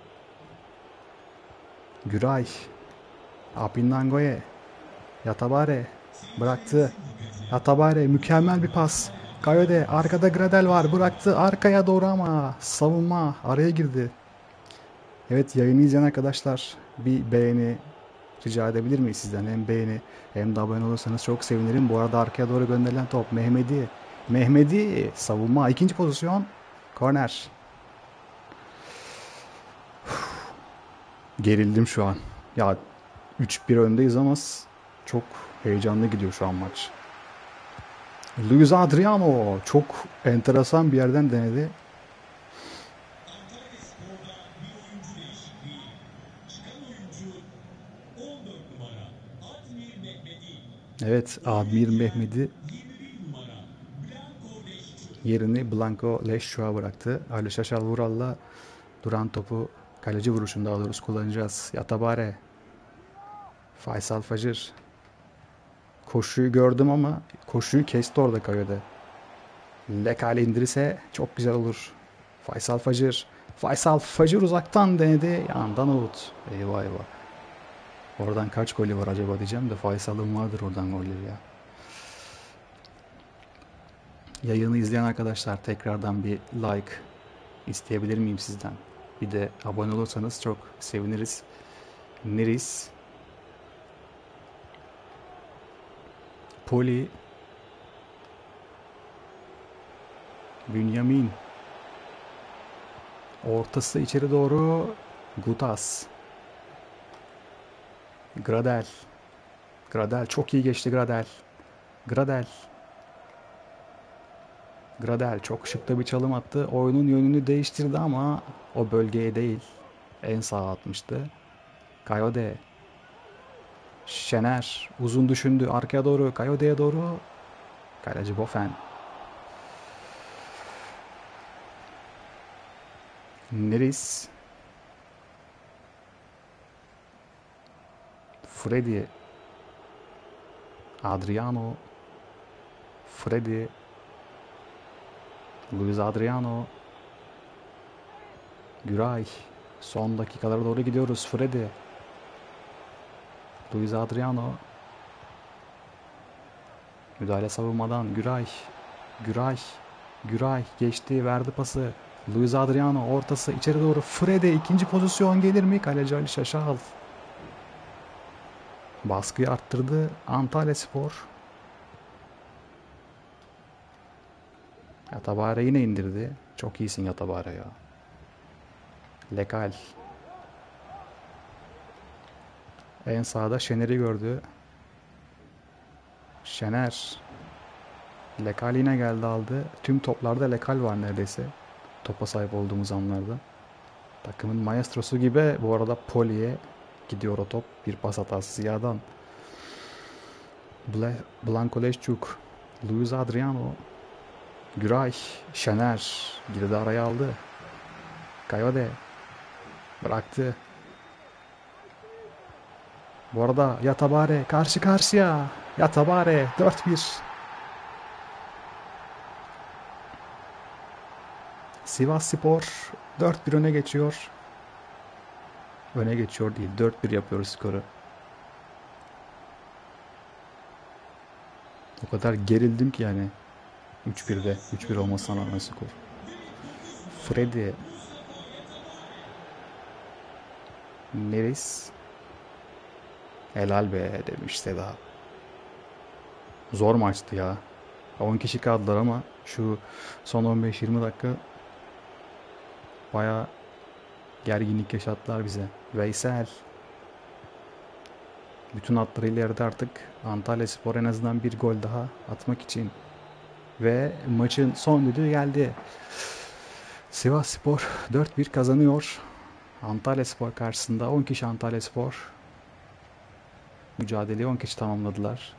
Güray. Apindango'ya. Yatabare. Bıraktı. Yatabare mükemmel bir pas. Kayode arkada Gradel var. Bıraktı arkaya doğru ama savunma araya girdi. Evet yayını izleyen arkadaşlar bir beğeni rica edebilir miyiz sizden? Hem beğeni hem de abone olursanız çok sevinirim. Bu arada arkaya doğru gönderilen top Mehmedi. Mehmedi savunma ikinci pozisyon. Korner. Gerildim şu an. Ya üç bir öndeyiz ama çok heyecanlı gidiyor şu an maç. Luis Adriano çok enteresan bir yerden denedi. Evet, Admir Mehmedi yerini Blanco Leşçu'a bıraktı. Ali Şaşal Vural'la duran topu kaleci vuruşunda daha doğrusu kullanacağız. Yatabare. Faysal Fajr. Koşuyu gördüm ama koşuyu kesti orada Kayo'da. Lekale indirirse çok güzel olur. Faysal Fajr. Faysal Fajr uzaktan denedi. Yandan out. Eyvah eyvah. Oradan kaç golü var acaba diyeceğim de Faysal'ın vardır oradan golleri ya. Yayını izleyen arkadaşlar tekrardan bir like isteyebilir miyim sizden? Bir de abone olursanız çok seviniriz. Neris. Poli. Bünyamin. Ortası içeri doğru. Gutas. Gradel. Gradel çok iyi geçti Gradel. Gradel. Gradel çok şıkta bir çalım attı. Oyunun yönünü değiştirdi ama o bölgeye değil. En sağa atmıştı. Kayode. Şener uzun düşündü. Arkaya doğru. Kayode'ye doğru. Kaleci Bofen. Neris. Freddy. Adriano. Freddy. Luis Adriano. Güray. Son dakikalara doğru gidiyoruz. Freddy. Luis Adriano. Müdahale savunmadan Güray. Güray. Güray geçti verdi pası. Luis Adriano ortası içeri doğru. Freddy ikinci pozisyon gelir mi? Kaleci Ali Şaşal. Baskıyı arttırdı Antalyaspor. Yatabare yine indirdi. Çok iyisin Yatabare ya. Lekal. En sağda Şener'i gördü. Şener. Lekal yine geldi aldı. Tüm toplarda Lekal var neredeyse. Topa sahip olduğumuz anlarda. Takımın maestrosu gibi bu arada Poli'ye gidiyor o top. Bir pas hatası Ziya'dan. Blanco Leşçuk. Luis Adriano. Güray. Şener. Girdi araya aldı. Kayode. Bıraktı. Bu arada Yatabare karşı karşıya. Yatabare dört bir. Sivasspor dört bir öne geçiyor. Öne geçiyor değil, dört bir yapıyoruz skoru. O kadar gerildim ki yani. üç birde. üç bir olmasına rağmen skor. Freddy. Neris. Helal be demiş Seda. Zor maçtı ya. on kişi kaldılar ama şu son on beş yirmi dakika bayağı gerginlik yaşattılar bize. Veysel. Bütün hatlarıyla yerde artık Antalyaspor en azından bir gol daha atmak için. Ve maçın son düdüğü geldi. Sivasspor dört bir kazanıyor. Antalyaspor karşısında on kişi Antalyaspor. Mücadeleyi on kişi tamamladılar.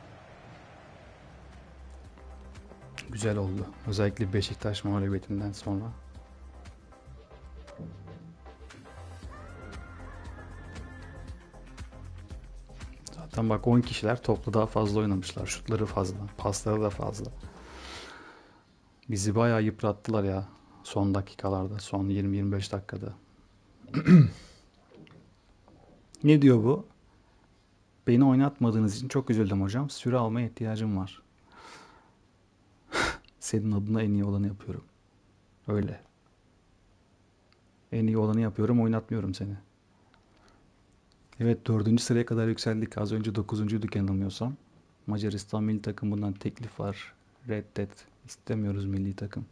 Güzel oldu. Özellikle Beşiktaş mağlubiyetinden sonra. Zaten bak on kişiler toplu daha fazla oynamışlar. Şutları fazla. Pasları da fazla. Bizi bayağı yıprattılar ya. Son dakikalarda. Son yirmi yirmi beş dakikada. Ne diyor bu? Beni oynatmadığınız için çok üzüldüm hocam. Süre almaya ihtiyacım var. Senin adına en iyi olanı yapıyorum. Öyle. En iyi olanı yapıyorum, oynatmıyorum seni. Evet, dördüncü sıraya kadar yükseldik. Az önce dokuzuncuyduk yanılmıyorsam. Macaristan milli takımından teklif var. Reddet. İstemiyoruz milli takım.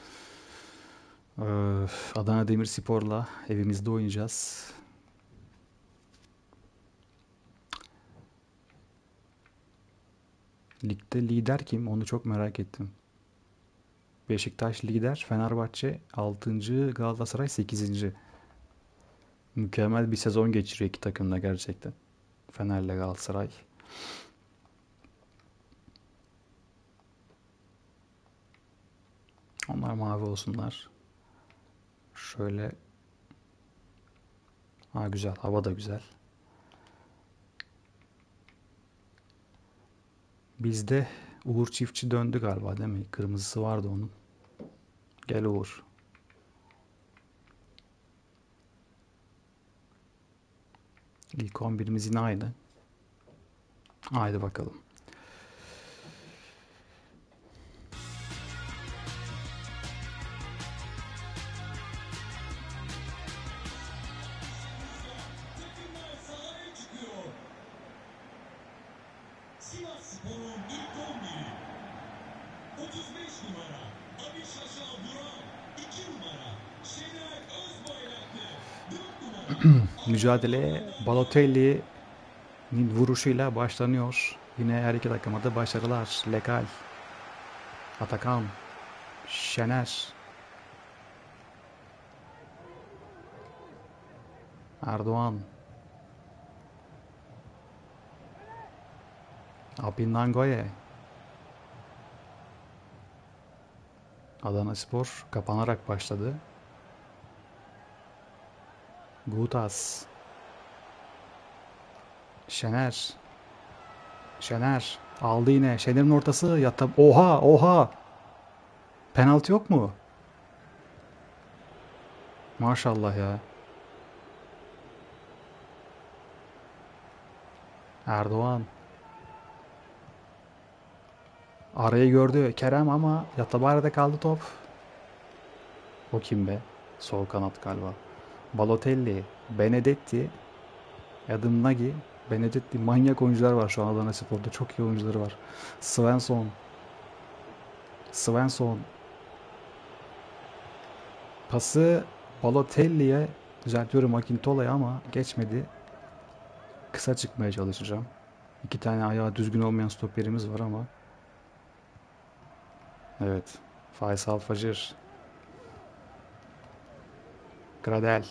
Ee, Adana Demirspor'la evimizde oynayacağız. Ligde lider kim? Onu çok merak ettim. Beşiktaş lider, Fenerbahçe altıncı, Galatasaray sekizinci. Mükemmel bir sezon geçiriyor iki takım da gerçekten. Fener'le Galatasaray. Onlar mavi olsunlar. Şöyle. Ha, güzel. Hava da güzel. Bizde Uğur Çiftçi döndü galiba değil mi? Kırmızısı vardı onun. Gel Uğur. İlk on birimiz yine aynı. Haydi bakalım. Mücadele Balotelli'nin vuruşuyla başlanıyor. Yine her iki takıma da başarılar. Lekal, Atakan, Şener, Erdoğan, Apindangoye, Adanaspor kapanarak başladı. Gutas, Şener, Şener aldı yine. Şener'in ortası yatta. Oha, oha. Penaltı yok mu? Maşallah ya. Erdoğan. Arayı gördü Kerem ama Yatabare'de kaldı top. O kim be? Sol kanat galiba. Balotelli, Benedetti, Adam Nagy, Benedetti, manyak oyuncular var şu an Adanaspor'da. Çok iyi oyuncuları var. Svensson. Svensson. Pası Balotelli'ye, düzeltiyorum, Akintola'ya ama geçmedi. Kısa çıkmaya çalışacağım. İki tane ayağı düzgün olmayan stoperimiz var ama. Evet. Faysal Facır. Gradel.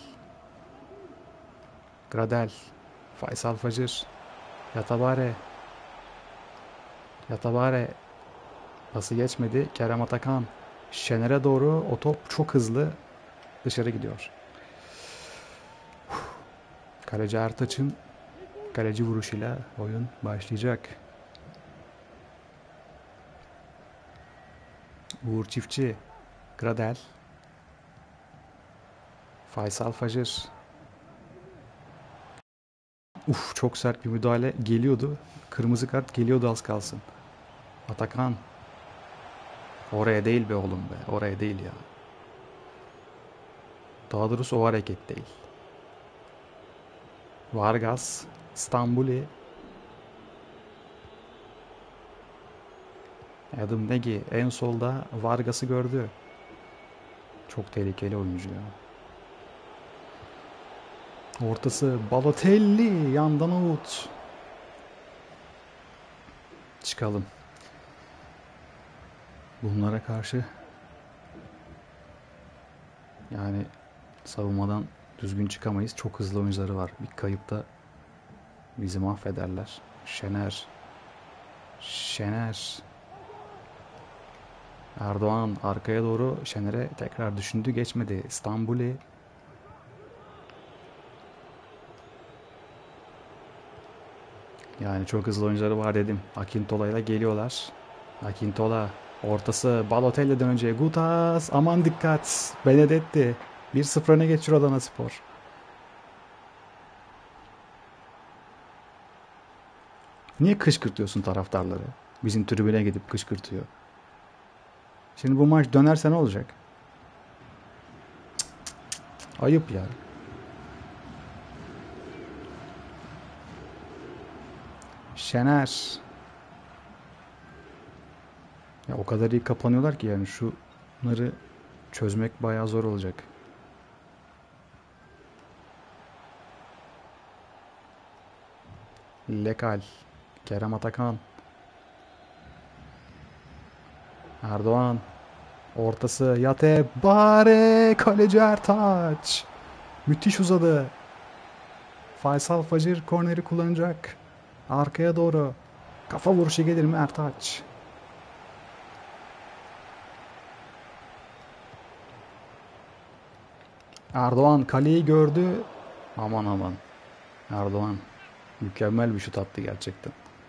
Gradel. Faysal Facır. Yatabare. Yatabare. Pası geçmedi. Kerem Atakan. Şener'e doğru o top çok hızlı dışarı gidiyor. Kaleci Ertaç'ın kaleci vuruşuyla oyun başlayacak. Uğur Çiftçi. Gradel. Faysal Facır. Uf, çok sert bir müdahale geliyordu. Kırmızı kart geliyordu az kalsın. Atakan. Oraya değil be oğlum be. Oraya değil ya. Daha doğrusu o hareket değil. Vargas. Stambuli. Adam Negi en solda Vargas'ı gördü. Çok tehlikeli oyuncu ya. Ortası Balotelli. Yandan out. Çıkalım. Bunlara karşı yani savunmadan düzgün çıkamayız. Çok hızlı oyuncuları var. Bir kayıpta bizi mahvederler. Şener. Şener. Erdoğan arkaya doğru Şener'e tekrar düşündü. Geçmedi. İstanbul'i. Yani çok hızlı oyuncuları var dedim. Akintola ile geliyorlar. Akintola. Ortası Balotelli'den önce. Gutas. Aman dikkat. Benedetti. bir sıfır öne geçiyor Adanaspor. Niye kışkırtıyorsun taraftarları? Bizim tribüne gidip kışkırtıyor. Şimdi bu maç dönerse ne olacak? Ayıp ya. Şener. Ya o kadar iyi kapanıyorlar ki yani şunları çözmek bayağı zor olacak. Lekal. Kerem Atakan. Erdoğan. Ortası Yate Bare. Kaleci Ertaç. Müthiş uzadı. Faysal Facır korneri kullanacak. Arkaya doğru. Kafa vuruşu gelir mi Ertaç? Erdoğan kaleyi gördü. Aman aman. Erdoğan mükemmel bir şut attı gerçekten.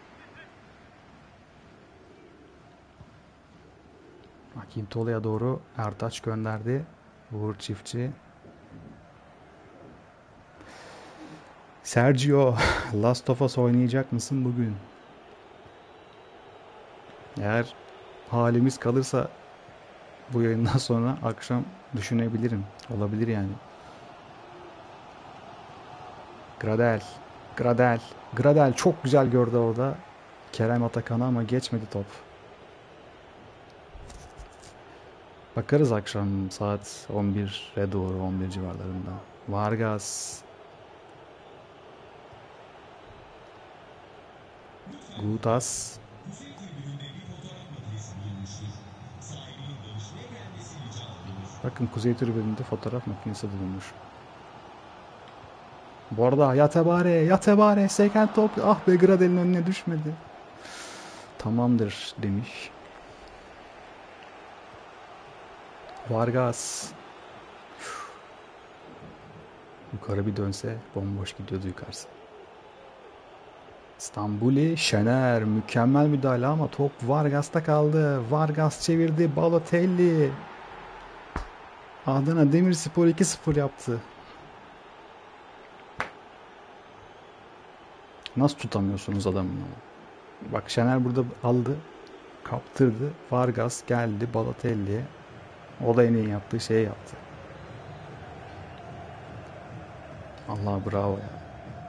Akintola'ya doğru Ertaç gönderdi. Uğur Çiftçi. Sergio, Last of Us oynayacak mısın bugün? Eğer halimiz kalırsa bu yayından sonra akşam düşünebilirim. Olabilir yani. Gradel. Gradel. Gradel çok güzel gördü orada. Kerem Atakan'a ama geçmedi top. Bakarız akşam saat on bire doğru, on bir civarlarında. Vargas. Gutas. Bakın kuzey tribününde fotoğraf makinesi bulunmuş. Bu arada Yatebare, Yatebare seken top. Ah be, Gradel'in önüne düşmedi. Tamamdır demiş. Vargas. Yukarı bir dönse bomboş gidiyordu yukarısı. İstanbul'i Şener. Mükemmel müdahale ama top Vargas'ta kaldı. Vargas çevirdi. Balotelli. Adana Demirspor iki sıfır yaptı. Nasıl tutamıyorsunuz adamı? Bak Şener burada aldı. Kaptırdı. Vargas geldi Balotelli'ye. O da en iyi yaptığı şeyi yaptı. Allah bravo ya.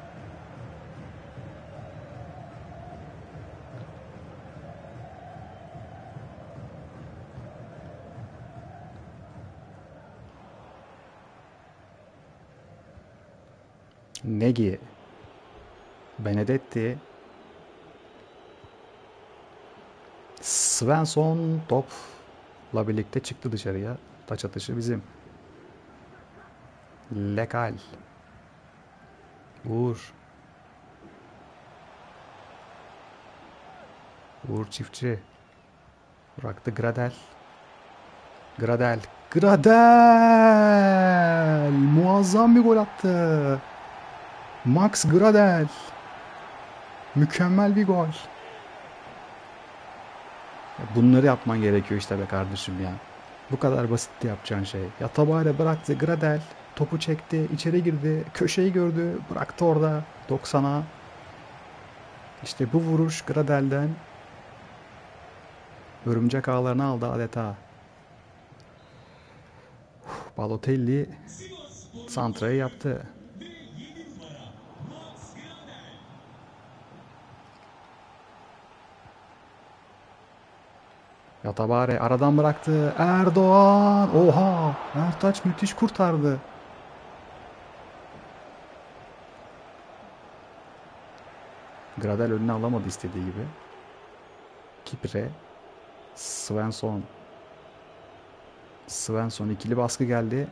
Negi. Benedetti. Svensson topla birlikte çıktı dışarıya. Taç atışı bizim. Lekal. Uğur. Uğur Çiftçi. Bıraktı Gradel. Gradel. Gradel. Muazzam bir gol attı. Max Gradel. Mükemmel bir gol. Bunları yapman gerekiyor işte be kardeşim ya. Bu kadar basitti yapacağın şey. Ya Tabare bıraktı. Gradel topu çekti. İçeri girdi. Köşeyi gördü. Bıraktı orada. doksana. İşte bu vuruş Gradel'den örümcek ağlarını aldı adeta. Balotelli santrayı yaptı. Yatabare aradan bıraktı. Erdoğan. Oha. Ertaç müthiş kurtardı. Gradel önüne alamadı istediği gibi. Kipre. Svensson. Svensson ikili baskı geldi.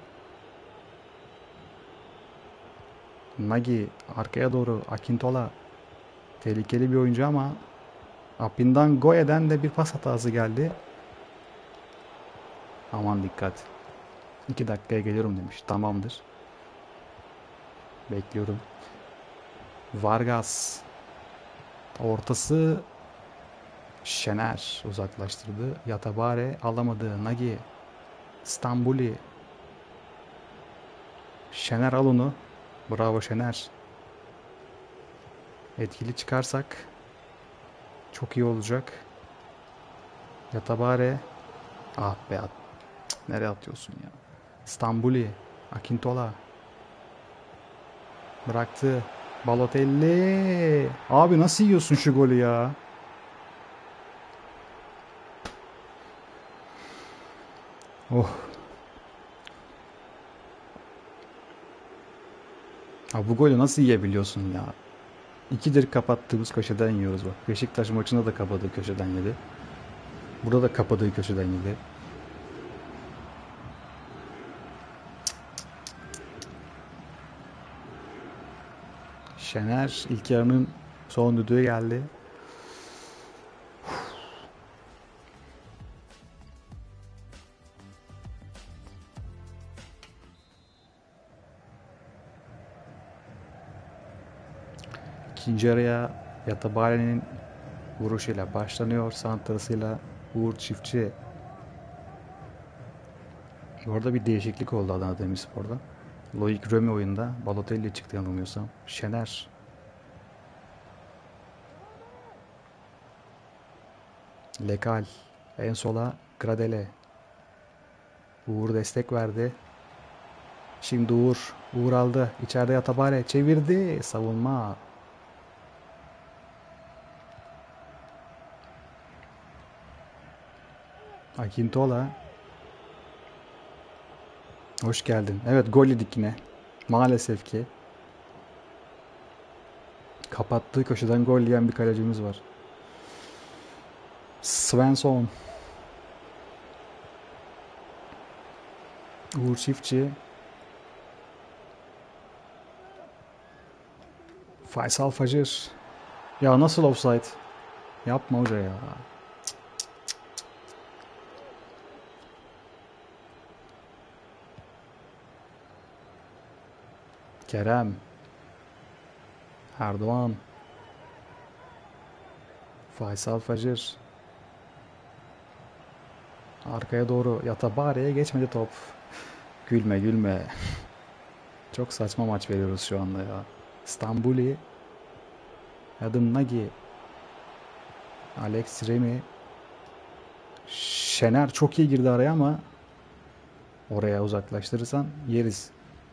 Nagy arkaya doğru. Akintola. Tehlikeli bir oyuncu ama Apindan Goye'den de bir pas hatası geldi. Aman dikkat. iki dakikaya geliyorum demiş. Tamamdır. Bekliyorum. Vargas. Ortası Şener uzaklaştırdı. Yatabare alamadı. Nagy. Stambuli. Şener al onu. Bravo Şener. Etkili çıkarsak çok iyi olacak. Yatabare. Ah be at. Cık, nereye atıyorsun ya? Stambuli. Akintola. Bıraktı. Balotelli. Abi nasıl yiyorsun şu golü ya? Oh. Abi bu golü nasıl yiyebiliyorsun ya? İkidir kapattığımız köşeden yiyoruz bak. Beşiktaş maçında da kapadığı köşeden yedi. Burada da kapadığı köşeden yedi. Şener ilk yarının son düdüğü geldi. İkinci araya Yatabare'nin vuruşuyla başlanıyor. Santrasıyla Uğur Çiftçi. Orada bir değişiklik oldu Adana Demirspor'da. Loic Remy oyunda. Balotelli çıktı yanılmıyorsam. Şener. Lekal. En sola Gradele. Uğur destek verdi. Şimdi Uğur. Uğur aldı. İçeride Yatabare. Çevirdi. Savunma. Akintola. Hoş geldin. Evet gol yedik yine. Maalesef ki. Kapattığı köşeden gol yiyen bir kalecimiz var. Svensson. Uğur Çiftçi. Faysal Facır. Ya nasıl offside? Yapma hoca ya. Kerem. Erdoğan. Faysal Facır. Arkaya doğru Yatabare'ye geçmedi top. Gülme gülme. Çok saçma maç veriyoruz şu anda ya. Stambuli. Adım Nagy. Alex Remy. Şener çok iyi girdi araya ama oraya uzaklaştırırsan yeriz.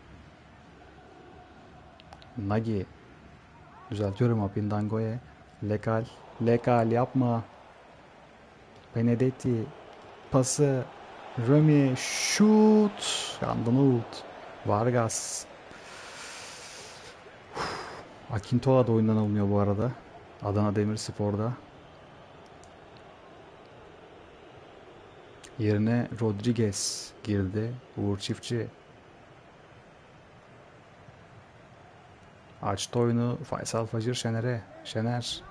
Nagy. Düzeltiyorum Apindango'ya. Lekal. Lekal yapma. Benedetti. Pası. Remy. Şut. Yandınut. Vargas. Akintola da oyundan alınıyor bu arada. Adana Demirspor'da. Yerine Rodriguez girdi. Uğur Çiftçi. Açtı oyunu. Faysal Facır Şener'e. Şener.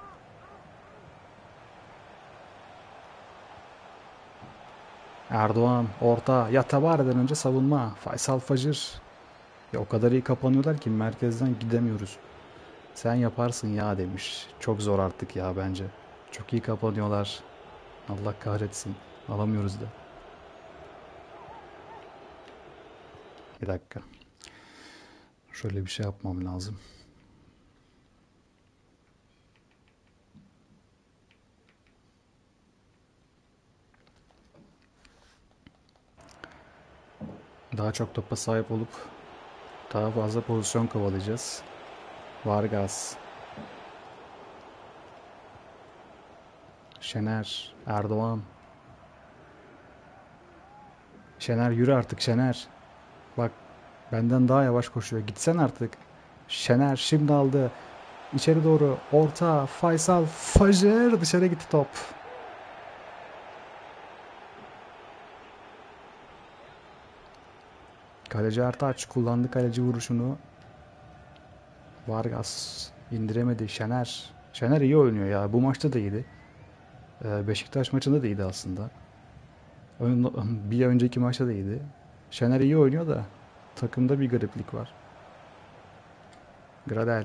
Erdoğan. Orta. Yatabare'den önce savunma. Faysal Facır. Ya o kadar iyi kapanıyorlar ki merkezden gidemiyoruz. Sen yaparsın ya demiş. Çok zor artık ya bence. Çok iyi kapanıyorlar. Allah kahretsin. Alamıyoruz da. Bir dakika. Şöyle bir şey yapmam lazım. Daha çok topa sahip olup daha fazla pozisyon kovalayacağız. Vargas, Şener, Erdoğan. Şener yürü artık Şener. Bak benden daha yavaş koşuyor. Gitsen artık. Şener şimdi aldı. İçeri doğru orta Faysal Fajer dışarı gitti top. Kaleci Ertaç kullandı kaleci vuruşunu. Vargas indiremedi. Şener. Şener iyi oynuyor ya. Bu maçta da iyiydi. Ee, Beşiktaş maçında da iyiydi aslında. Bir önceki maçta da iyiydi. Şener iyi oynuyor da takımda bir gariplik var. Gradel.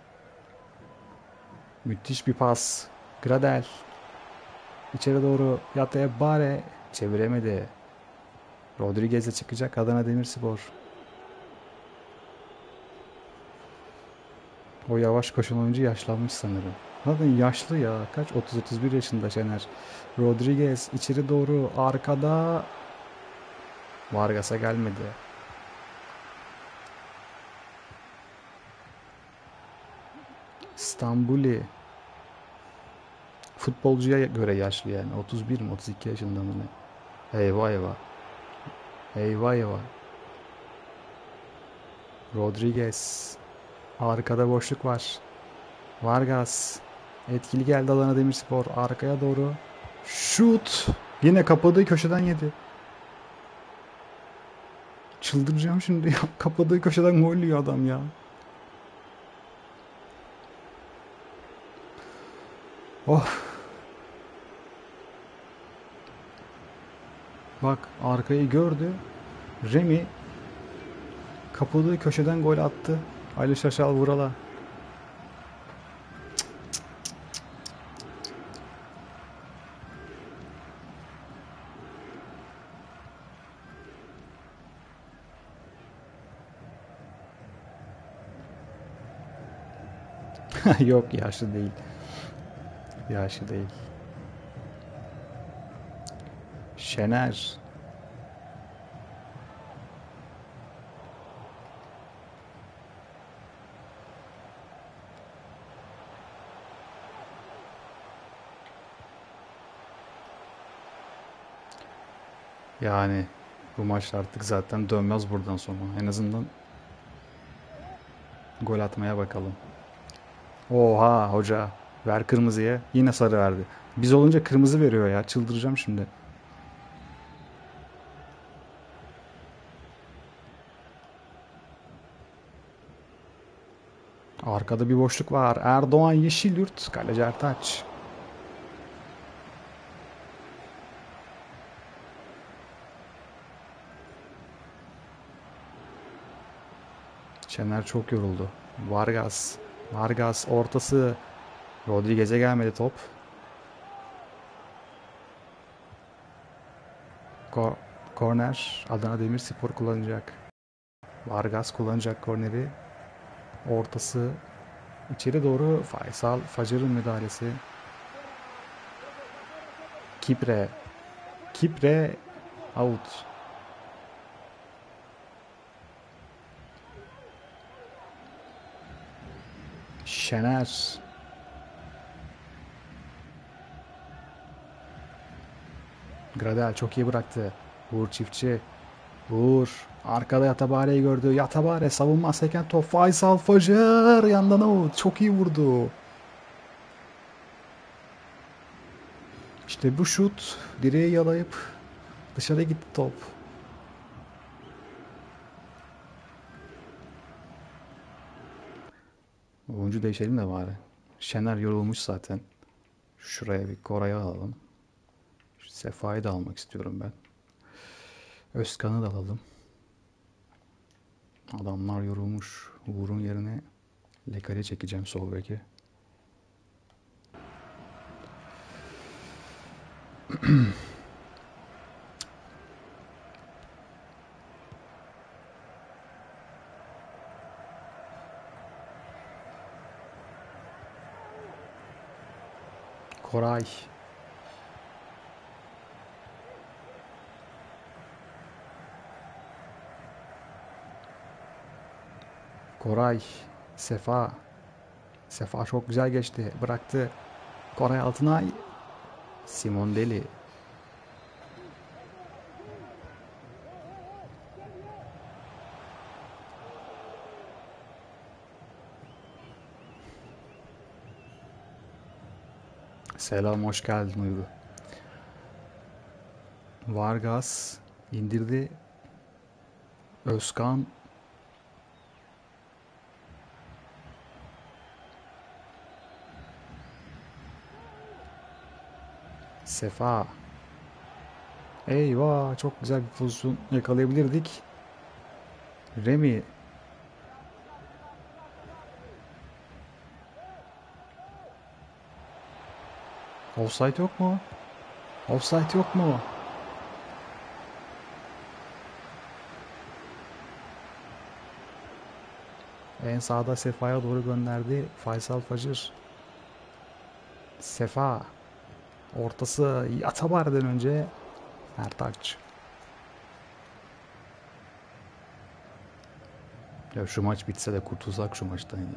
Müthiş bir pas. Gradel. İçeri doğru Yataya Bare çeviremedi. Rodriguez'e çıkacak Adana Demirspor. O yavaş koşan oyuncu yaşlanmış sanırım. Zaten yaşlı ya. Kaç? otuz otuz bir yaşında Şener. Rodriguez içeri doğru arkada. Vargas'a gelmedi. İstanbuli. Futbolcuya göre yaşlı yani. otuz bir mi otuz iki yaşında mı ne? Eyvah eyvah. Eyvah eyvah. Rodriguez. Arkada boşluk var. Vargas. Etkili geldi Adana Demirspor. Arkaya doğru. Şut. Yine kapadığı köşeden yedi. Çıldıracağım şimdi ya. Kapadığı köşeden gol yiyor adam ya. Oh. Bak arkayı gördü. Remy kapadığı köşeden gol attı. Ali Şaşal Vural'a. Yok yaşlı değil. Yaşlı değil. Şener. Yani bu maç artık zaten dönmez buradan sonra. En azından gol atmaya bakalım. Oha hoca. Ver kırmızıya. Yine sarı verdi. Biz olunca kırmızı veriyor ya. Çıldıracağım şimdi. Arkada bir boşluk var. Erdoğan Yeşilyurt. Kaleci Ertaç. Şener çok yoruldu. Vargas. Vargas ortası. Rodriguez'e gelmedi top. Ko korner. Adana Demirspor kullanacak. Vargas kullanacak korneri. Ortası. İçeri doğru Faysal Facer'ın müdahalesi. Kipre. Kipre out. Şener. Gradel çok iyi bıraktı. Uğur Çiftçi. Uğur. Arkada Yatabare'yi gördü. Yatabare savunma seken top. Faysal Facer yandan out. Çok iyi vurdu. İşte bu şut direği yalayıp dışarı gitti top. Oyuncu değişelim de bari. Şener yorulmuş zaten. Şuraya bir Koray'ı alalım. Şu Sefa'yı da almak istiyorum ben. Özkan'ı da alalım. Adamlar yorulmuş. Uğur'un yerine Lekali çekeceğim sol beke. Koray. Koray. Sefa. Sefa çok güzel geçti. Bıraktı. Koray Altınay. Simon Deli. Selam, hoş geldin Uygu. Vargas indirdi. Özkan. Sefa. Eyvah, çok güzel bir pozisyon yakalayabilirdik. Remy. Offside yok mu? Offside yok mu? En sağda Sefa'ya doğru gönderdi. Faysal Facır. Sefa. Ortası Yatabar'dan önce Ertaç. Ya şu maç bitse de kurtulsak şu maçtan ya.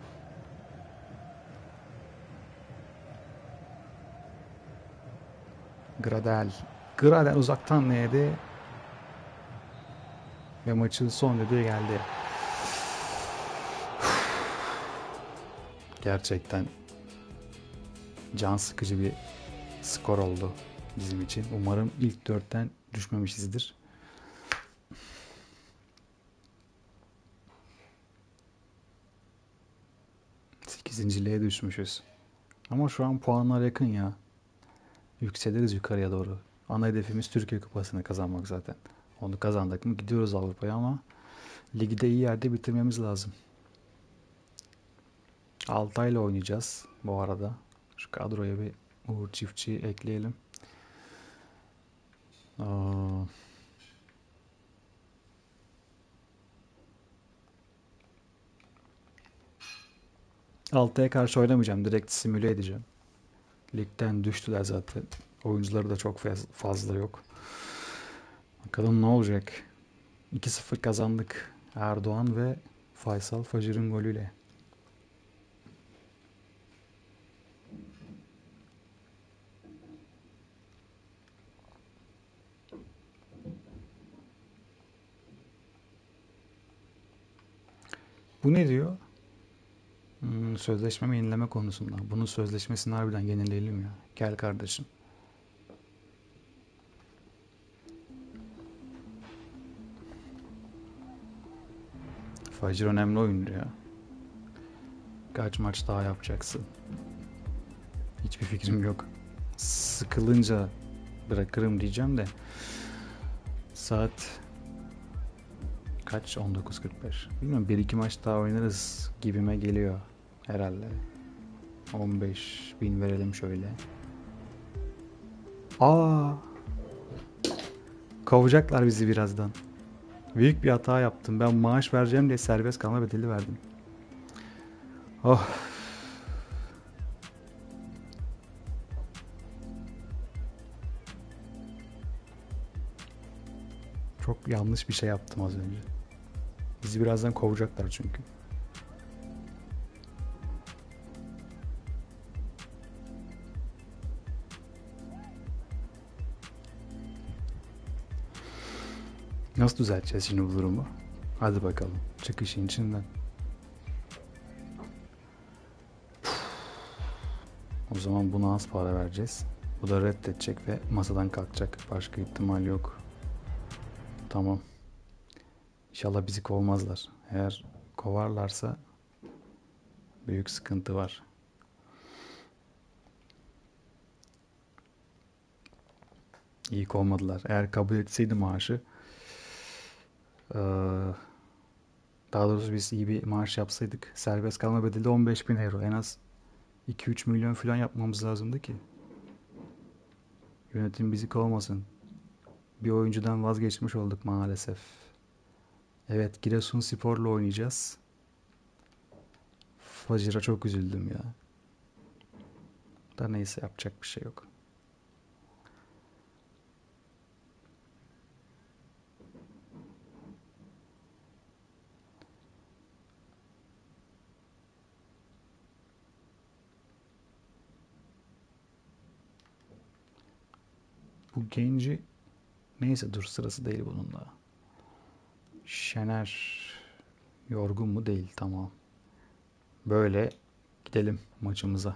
Gradel. Gradel uzaktan neydi? Ve maçın son düdüğü geldi. Gerçekten can sıkıcı bir skor oldu bizim için. Umarım ilk dörtten düşmemişizdir. sekizinciliğe düşmüşüz. Ama şu an puanlar yakın ya. Yükseliriz yukarıya doğru. Ana hedefimiz Türkiye Kupası'nı kazanmak zaten. Onu kazandık mı gidiyoruz Avrupa'ya ama ligi de iyi yerde bitirmemiz lazım. Altay'la oynayacağız bu arada. Şu kadroya bir Uğur Çiftçi'yi ekleyelim. Aa, Altay'a karşı oynamayacağım. Direkt simüle edeceğim. Ligden düştüler zaten. Oyuncuları da çok fazla yok. Bakalım ne olacak. iki sıfır kazandık. Erdoğan ve Faysal Facır'ın golüyle. Bu ne diyor? Hmm, sözleşmemi yenileme konusunda. Bunun sözleşmesini harbiden yenileyelim ya. Gel kardeşim. Facır önemli oyuncu ya. Kaç maç daha yapacaksın? Hiçbir fikrim yok. Sıkılınca bırakırım diyeceğim de saat kaç? on dokuz kırk beş. Bilmiyorum, bir iki maç daha oynarız gibime geliyor herhalde. on beş bin verelim şöyle. Aa! Kovacaklar bizi birazdan. Büyük bir hata yaptım. Ben maaş vereceğim diye serbest kalma bedeli verdim. Oh. Çok yanlış bir şey yaptım az önce. Bizi birazdan kovacaklar çünkü. Nasıl düzelteceğiz şimdi bu durumu? Hadi bakalım. Çık işin içinden. O zaman buna az para vereceğiz. Bu da reddedecek ve masadan kalkacak. Başka ihtimal yok. Tamam. İnşallah bizi kovmazlar. Eğer kovarlarsa büyük sıkıntı var. İyi kovmadılar. Eğer kabul etseydi maaşı, daha doğrusu biz iyi bir maaş yapsaydık, serbest kalma bedeli on beş bin euro. En az iki üç milyon falan yapmamız lazımdı ki. Yönetim bizi kovmasın. Bir oyuncudan vazgeçmiş olduk maalesef. Evet, Giresunspor'la oynayacağız. Fajir'a çok üzüldüm ya. Da neyse, yapacak bir şey yok. Bu genci, neyse dur, sırası değil bunun da. Şener yorgun mu? Değil, tamam. Böyle gidelim maçımıza.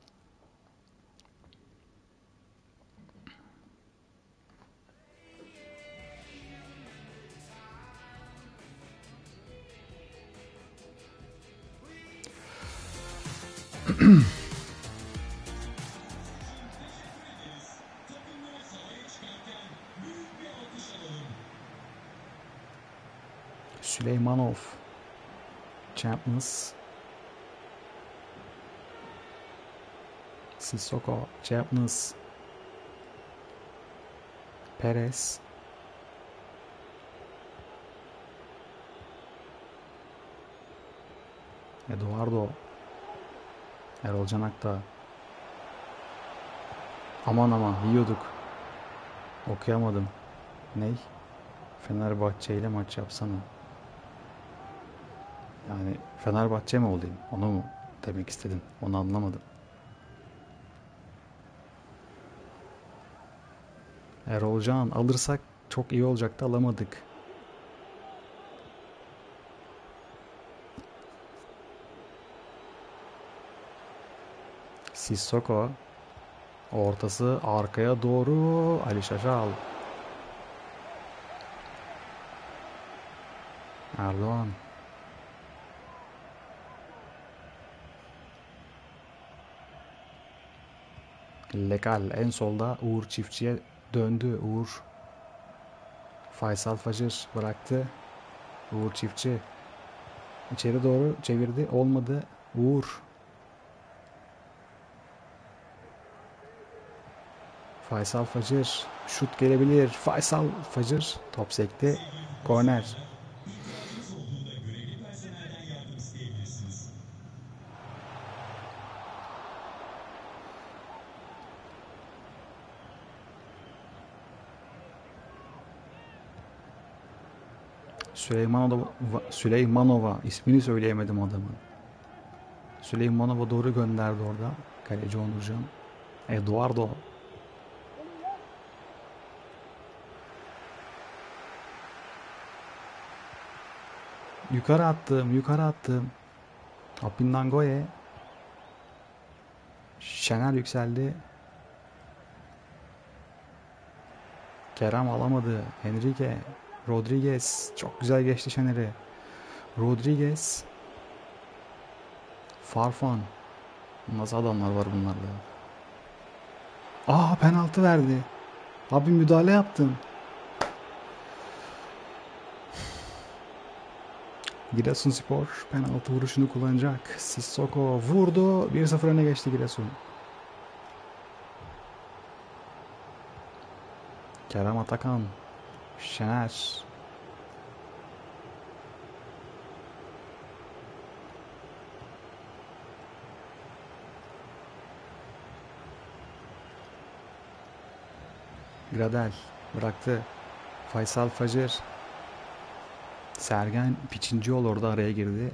Süleymanov, Champions, Sissoko, Champions, Perez, Eduardo, Erol Canak da. Aman aman, yiyorduk. Okuyamadım. Ney? Fenerbahçe ile maç yapsana. Yani Fenerbahçe mi olayım? Onu mu demek istedin? Onu anlamadım. Erol Can alırsak çok iyi olacaktı, alamadık. Sissoko ortası arkaya doğru, Ali Şaşal. Erdoğan. Lekal en solda, Uğur Çiftçi'ye döndü. Uğur. Faysal Facır bıraktı. Uğur Çiftçi içeri doğru çevirdi. Olmadı. Uğur. Faysal Facır. Şut gelebilir. Faysal Facır. Top sekti. Korner. Süleymanova, Süleymanova ismini söyleyemedim adamın. Süleymanova doğru gönderdi orada. Kaleci Onurcan. Eduardo. Yukarı attım, yukarı attım. Apindangoye. Şener yükseldi. Kerem alamadı. Enrique. Rodriguez. Çok güzel geçti Şener'i. Rodriguez. Farfan. Nasıl adamlar var bunlarda? Aa, penaltı verdi. Abi müdahale yaptım. Giresunspor penaltı vuruşunu kullanacak. Sissoko vurdu. bir sıfır öne geçti Giresun. Kerem Atakan. Şener. Gradel bıraktı. Faysal Facır. Sergen Piçincioğlu orada araya girdi.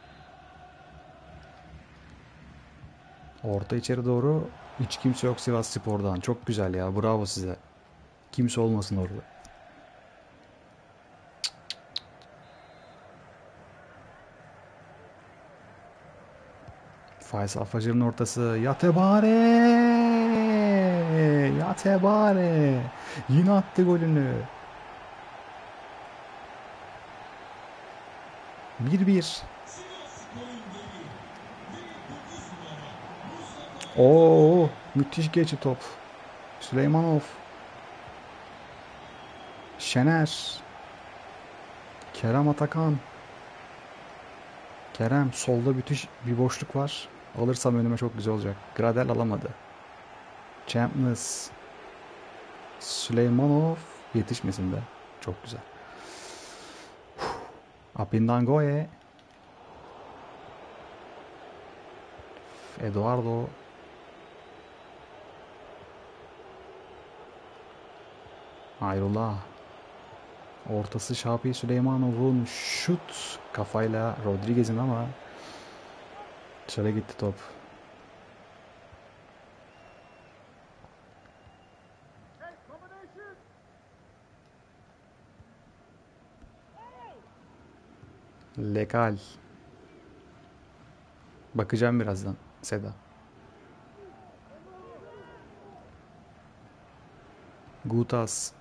Orta içeri doğru. Hiç kimse yok Sivasspor'dan. Çok güzel ya. Bravo size. Kimse olmasın orada. Faysal Facır'ın ortası. Yatebare! Yatebare! Yine attı golünü. bir bir. Oo, müthiş geçi top. Süleymanov. Şener. Kerem Atakan. Kerem solda müthiş bir boşluk var. Alırsam önüme çok güzel olacak. Gradel alamadı. Champions. Süleymanov yetişmesin de. Çok güzel. Apindangoye. Eduardo. Hayrullah. Ortası Şapi Süleymanov'un şut kafayla Rodriguez'in ama dışarı gitti top. Lekal. Bakacağım birazdan Seda. Gutas.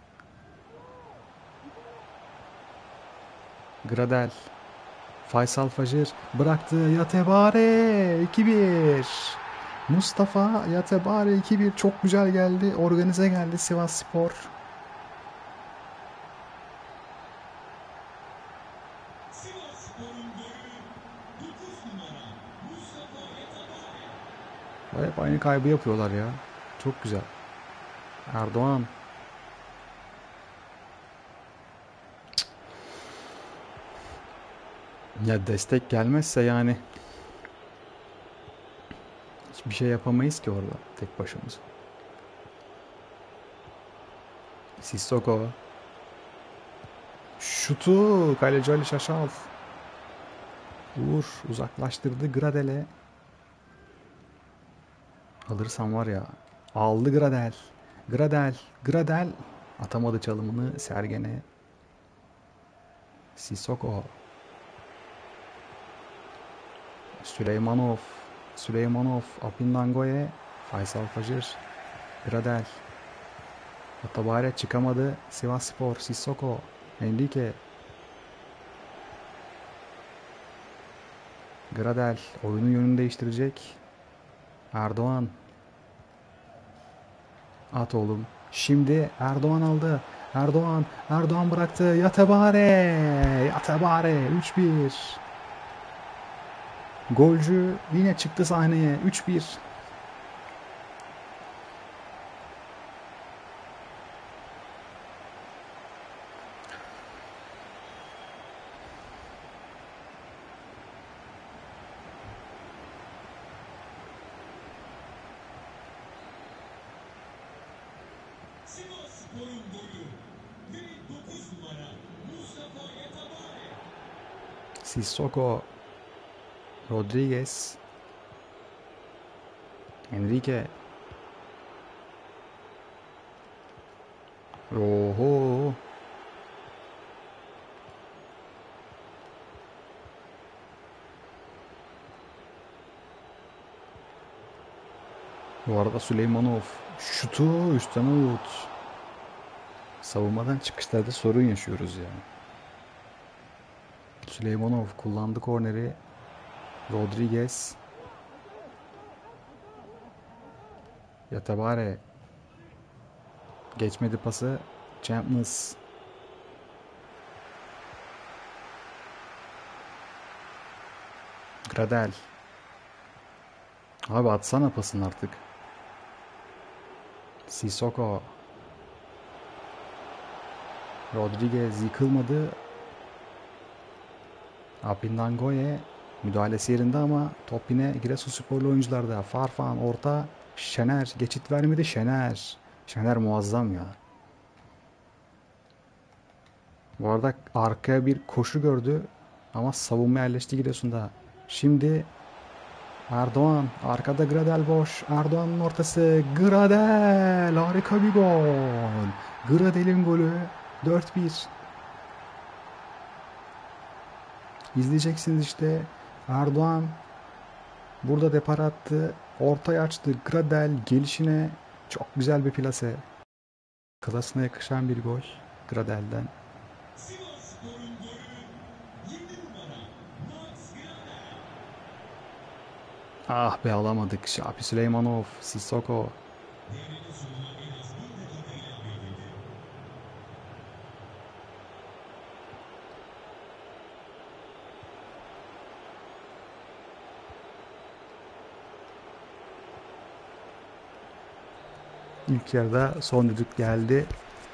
Gradel. Faysal Fajr bıraktı. Yatebare iki bir. Mustafa Yatebare iki bir. Çok güzel geldi. Organize geldi Sivasspor. Hep aynı kaybı yapıyorlar ya. Çok güzel. Erdoğan. Ya destek gelmezse yani hiçbir şey yapamayız ki orada tek başımıza. Sissoko. Şutu kaleci Ali Şaşal. Uğur uzaklaştırdı Gradel'e. Alırsam var ya. Aldı Gradel. Gradel. Gradel. Atamadı çalımını Sergen'e. Sissoko. Süleymanov. Süleymanov. Apindangoye. Faysal Fajr. Gradel. Atabare çıkamadı. Sivasspor. Sissoko. Enrique. Gradel. Oyunun yönünü değiştirecek. Erdoğan. At oğlum. Şimdi Erdoğan aldı. Erdoğan. Erdoğan bıraktı. Yatabare. Yatabare. üç bir. Golcü yine çıktı sahneye. üç bir. Sissoko. Rodriguez. Enrique. Oho. Bu arada Süleymanov şutu üstten avut. Savunmadan çıkışlarda sorun yaşıyoruz yani. Süleymanov kullandı korneri. Rodriguez. Yatabare. Geçmedi pası. Champions. Gradel. Abi atsana pasını artık. Sissoko. Rodriguez yıkılmadı. Apindangoye müdahalesi yerinde ama top yine Giresunsporlu oyuncularda. Farfan orta. Şener geçit vermedi. Şener. Şener muazzam ya. Bu arada arkaya bir koşu gördü ama savunma yerleşti Giresun'da. Şimdi Erdoğan. Arkada Gradel boş. Erdoğan'ın ortası. Gradel. Harika bir gol. Gradel'in golü. dört bir. İzleyeceksiniz işte. Erdoğan burada depar attı. Ortaya açtı. Gradel gelişine çok güzel bir plase. Klasına yakışan bir gol Gradel'den. Ah be alamadık. Şapi Süleymanov, Sissoko. İlk yarıda son düdük geldi.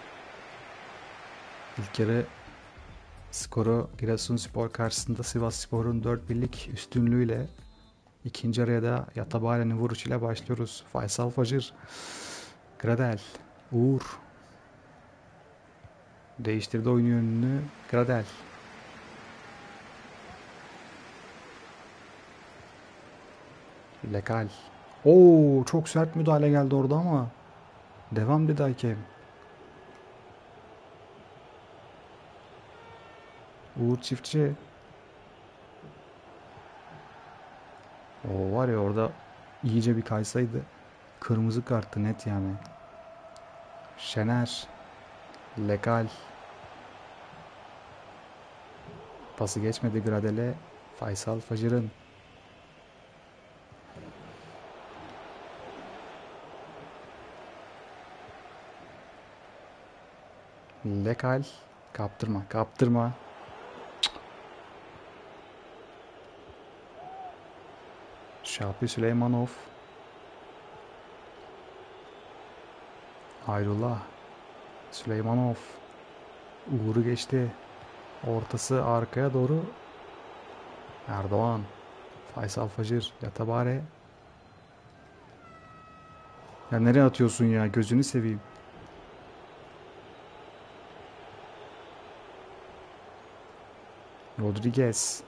İlk yarı skoru Giresunspor karşısında Sivasspor'un dört birlik üstünlüğüyle, ikinci yarıya da Yatabare'nin vuruşuyla başlıyoruz. Faysal Facır, Gradel, Uğur değiştirdi oyun yönünü. Gradel, Lekal. Oo, çok sert müdahale geldi orada ama devam dedi hakem. Uğur Çiftçi. O var ya, orada iyice bir kaysaydı kırmızı kartı net yani. Şener, Lekal. Pası geçmedi Gradel'e. Faysal Facır'ın. Lekal. Kaptırma, kaptırma. Şapi Süleymanov. Hayrullah. Süleymanov. Uğur'u geçti. Ortası arkaya doğru. Erdoğan. Faysal Facır. Yatabare. Ya nereye atıyorsun ya? Gözünü seveyim. Rodriguez.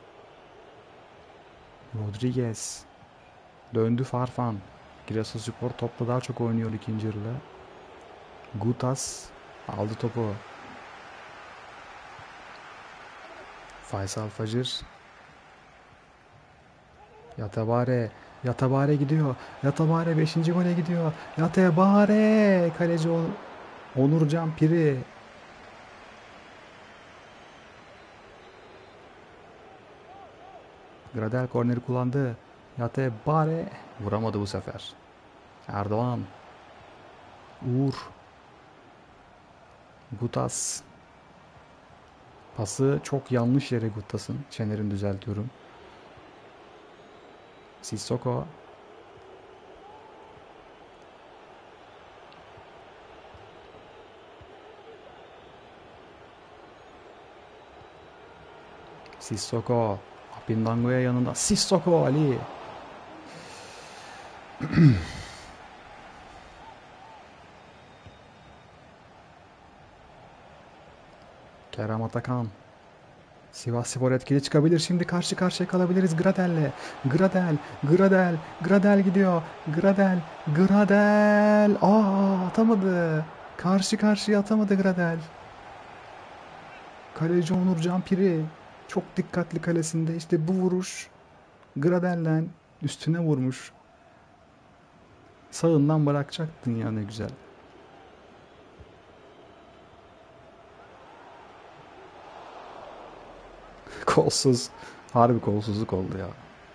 Rodriguez. Döndü Farfan. Giresunspor topla daha çok oynuyor ikinci yarıda. Gutas aldı topu. Faysal Facır. Yatabare. Yatabare gidiyor. Yatabare beşinci gole gidiyor. Yatabare. Kaleci Onurcan Piri. Gradel korneri kullandı. Yatabare vuramadı bu sefer. Erdoğan. Uğur. Gutas. Pası çok yanlış yere Gutas'ın. Şener'in, düzeltiyorum. Sissoko. Sissoko. Pindango'ya yanında. Sissoko Ali. Kerem Atakan. Sivasspor etkili çıkabilir. Şimdi karşı karşıya kalabiliriz Gradel'le. Gradel, Gradel, Gradel gidiyor. Gradel, Gradel. Aa, atamadı. Karşı karşıya atamadı Gradel. Kaleci Onurcan Piri. Çok dikkatli kalesinde. İşte bu vuruş Gradel'den üstüne vurmuş. Sağından bırakacaktın ya, ne güzel. Kolsuz. Harbi kolsuzluk oldu ya.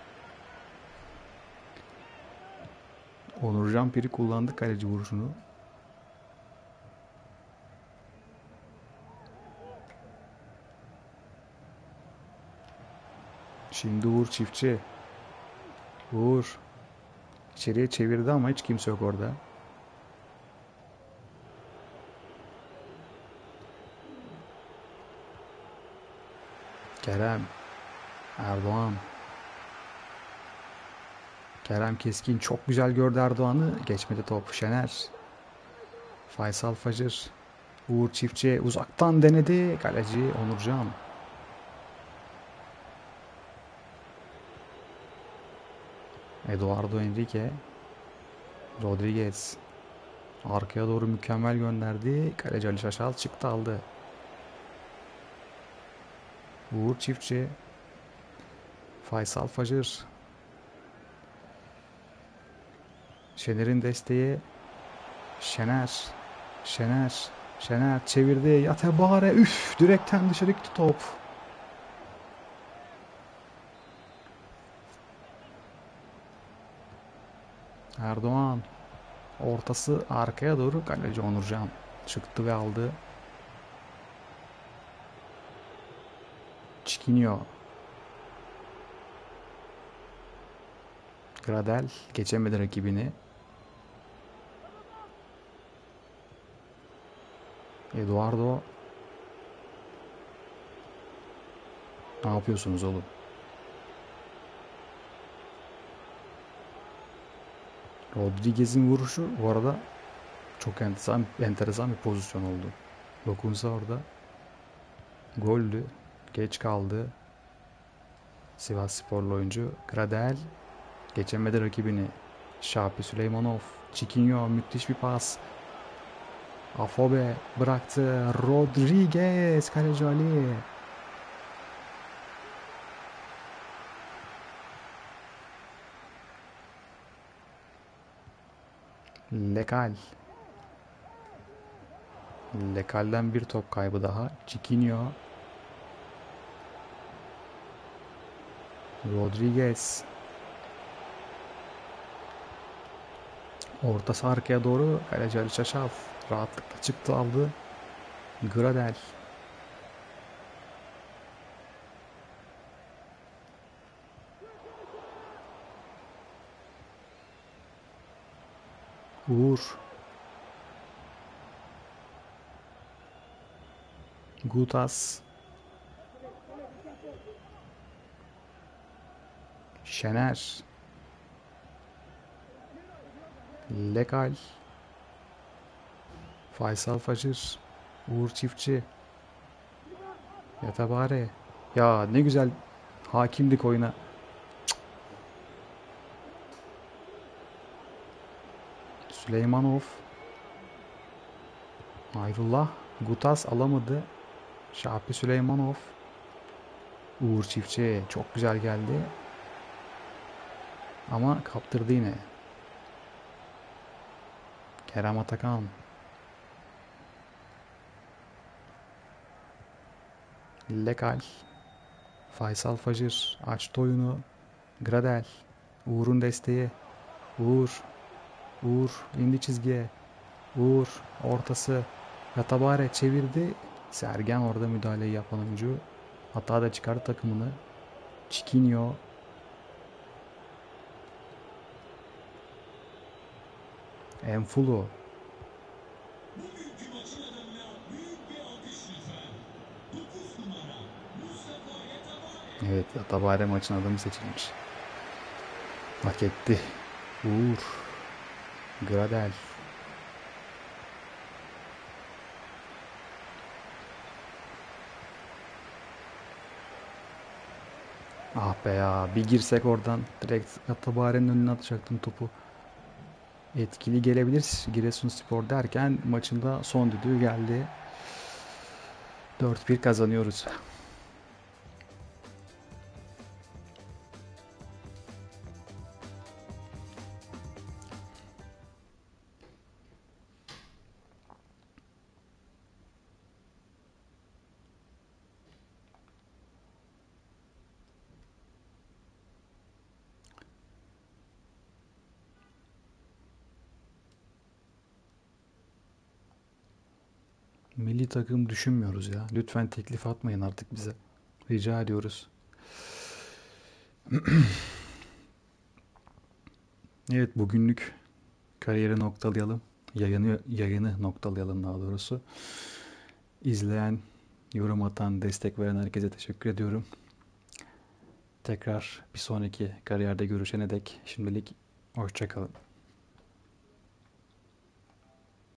Onurcan Piri kullandı kaleci vuruşunu. Şimdi Uğur Çiftçi. Uğur. İçeriye çevirdi ama hiç kimse yok orada. Kerem. Erdoğan. Kerem Keskin çok güzel gördü Erdoğan'ı. Geçmedi top. Şener. Faysal Facır. Uğur Çiftçi uzaktan denedi. Kaleci Onurcan. Eduardo Enrique. Rodriguez. Arkaya doğru mükemmel gönderdi. Kaleci Ali Şaşal çıktı, aldı. Uğur Çiftçi. Faysal Facır. Şener'in desteği. Şener. Şener. Şener çevirdi. Yatabare. Üf, direkten dışarı gitti top. Erdoğan. Ortası arkaya doğru. Kaleci Onurcan çıktı ve aldı. Çikiniyor. Gradel geçemedi rakibini. Eduardo, ne yapıyorsunuz oğlum? Rodriguez'in vuruşu bu arada çok enteresan, enteresan bir pozisyon oldu. Dokunsa orada goldü. Geç kaldı. Sivassporlu oyuncu Gradel geçemedi rakibini. Şapi Süleymanov, Chiquinho müthiş bir pas. Afobe bıraktı. Rodriguez, kaleci Ali. Lekal. Lekal'den bir top kaybı daha. Chiquinho. Rodriguez. Ortası arkaya doğru. Kaleci Ali Çaşaf rahatlıkla çıktı aldı. Gradel. Uğur. Gutas. Şener. Lekal. Faysal Facır. Uğur Çiftçi. Yatabare. Ya ne güzel hakimdik oyuna. Süleymanov. Ayrullah. Gutas alamadı. Şapi Süleymanov. Uğur Çiftçi. Çok güzel geldi. Ama kaptırdı yine. Kerem Atakan. Lekal. Faysal Facır. Açtı oyunu. Gradel. Uğur'un desteği. Uğur. Uğur indi çizgiye. Uğur ortası. Yatabare çevirdi. Sergen orada müdahaleyi yapan oyuncu. Hata da çıkardı takımını. Chiquinho. Enfulu. Evet, Yatabare maçın adamı seçilmiş. Hak etti. Uğur. Gradel. Ah be ya. Bir girsek oradan direkt Yatabare'nin önüne atacaktım topu. Etkili gelebilir Giresunspor derken maçında son düdüğü geldi. dört bir kazanıyoruz. Milli takım düşünmüyoruz ya. Lütfen teklif atmayın artık bize. Rica ediyoruz. Evet, bugünlük kariyeri noktalayalım. Yayını, yayını noktalayalım daha doğrusu. İzleyen, yorum atan, destek veren herkese teşekkür ediyorum. Tekrar bir sonraki kariyerde görüşene dek şimdilik hoşça kalın.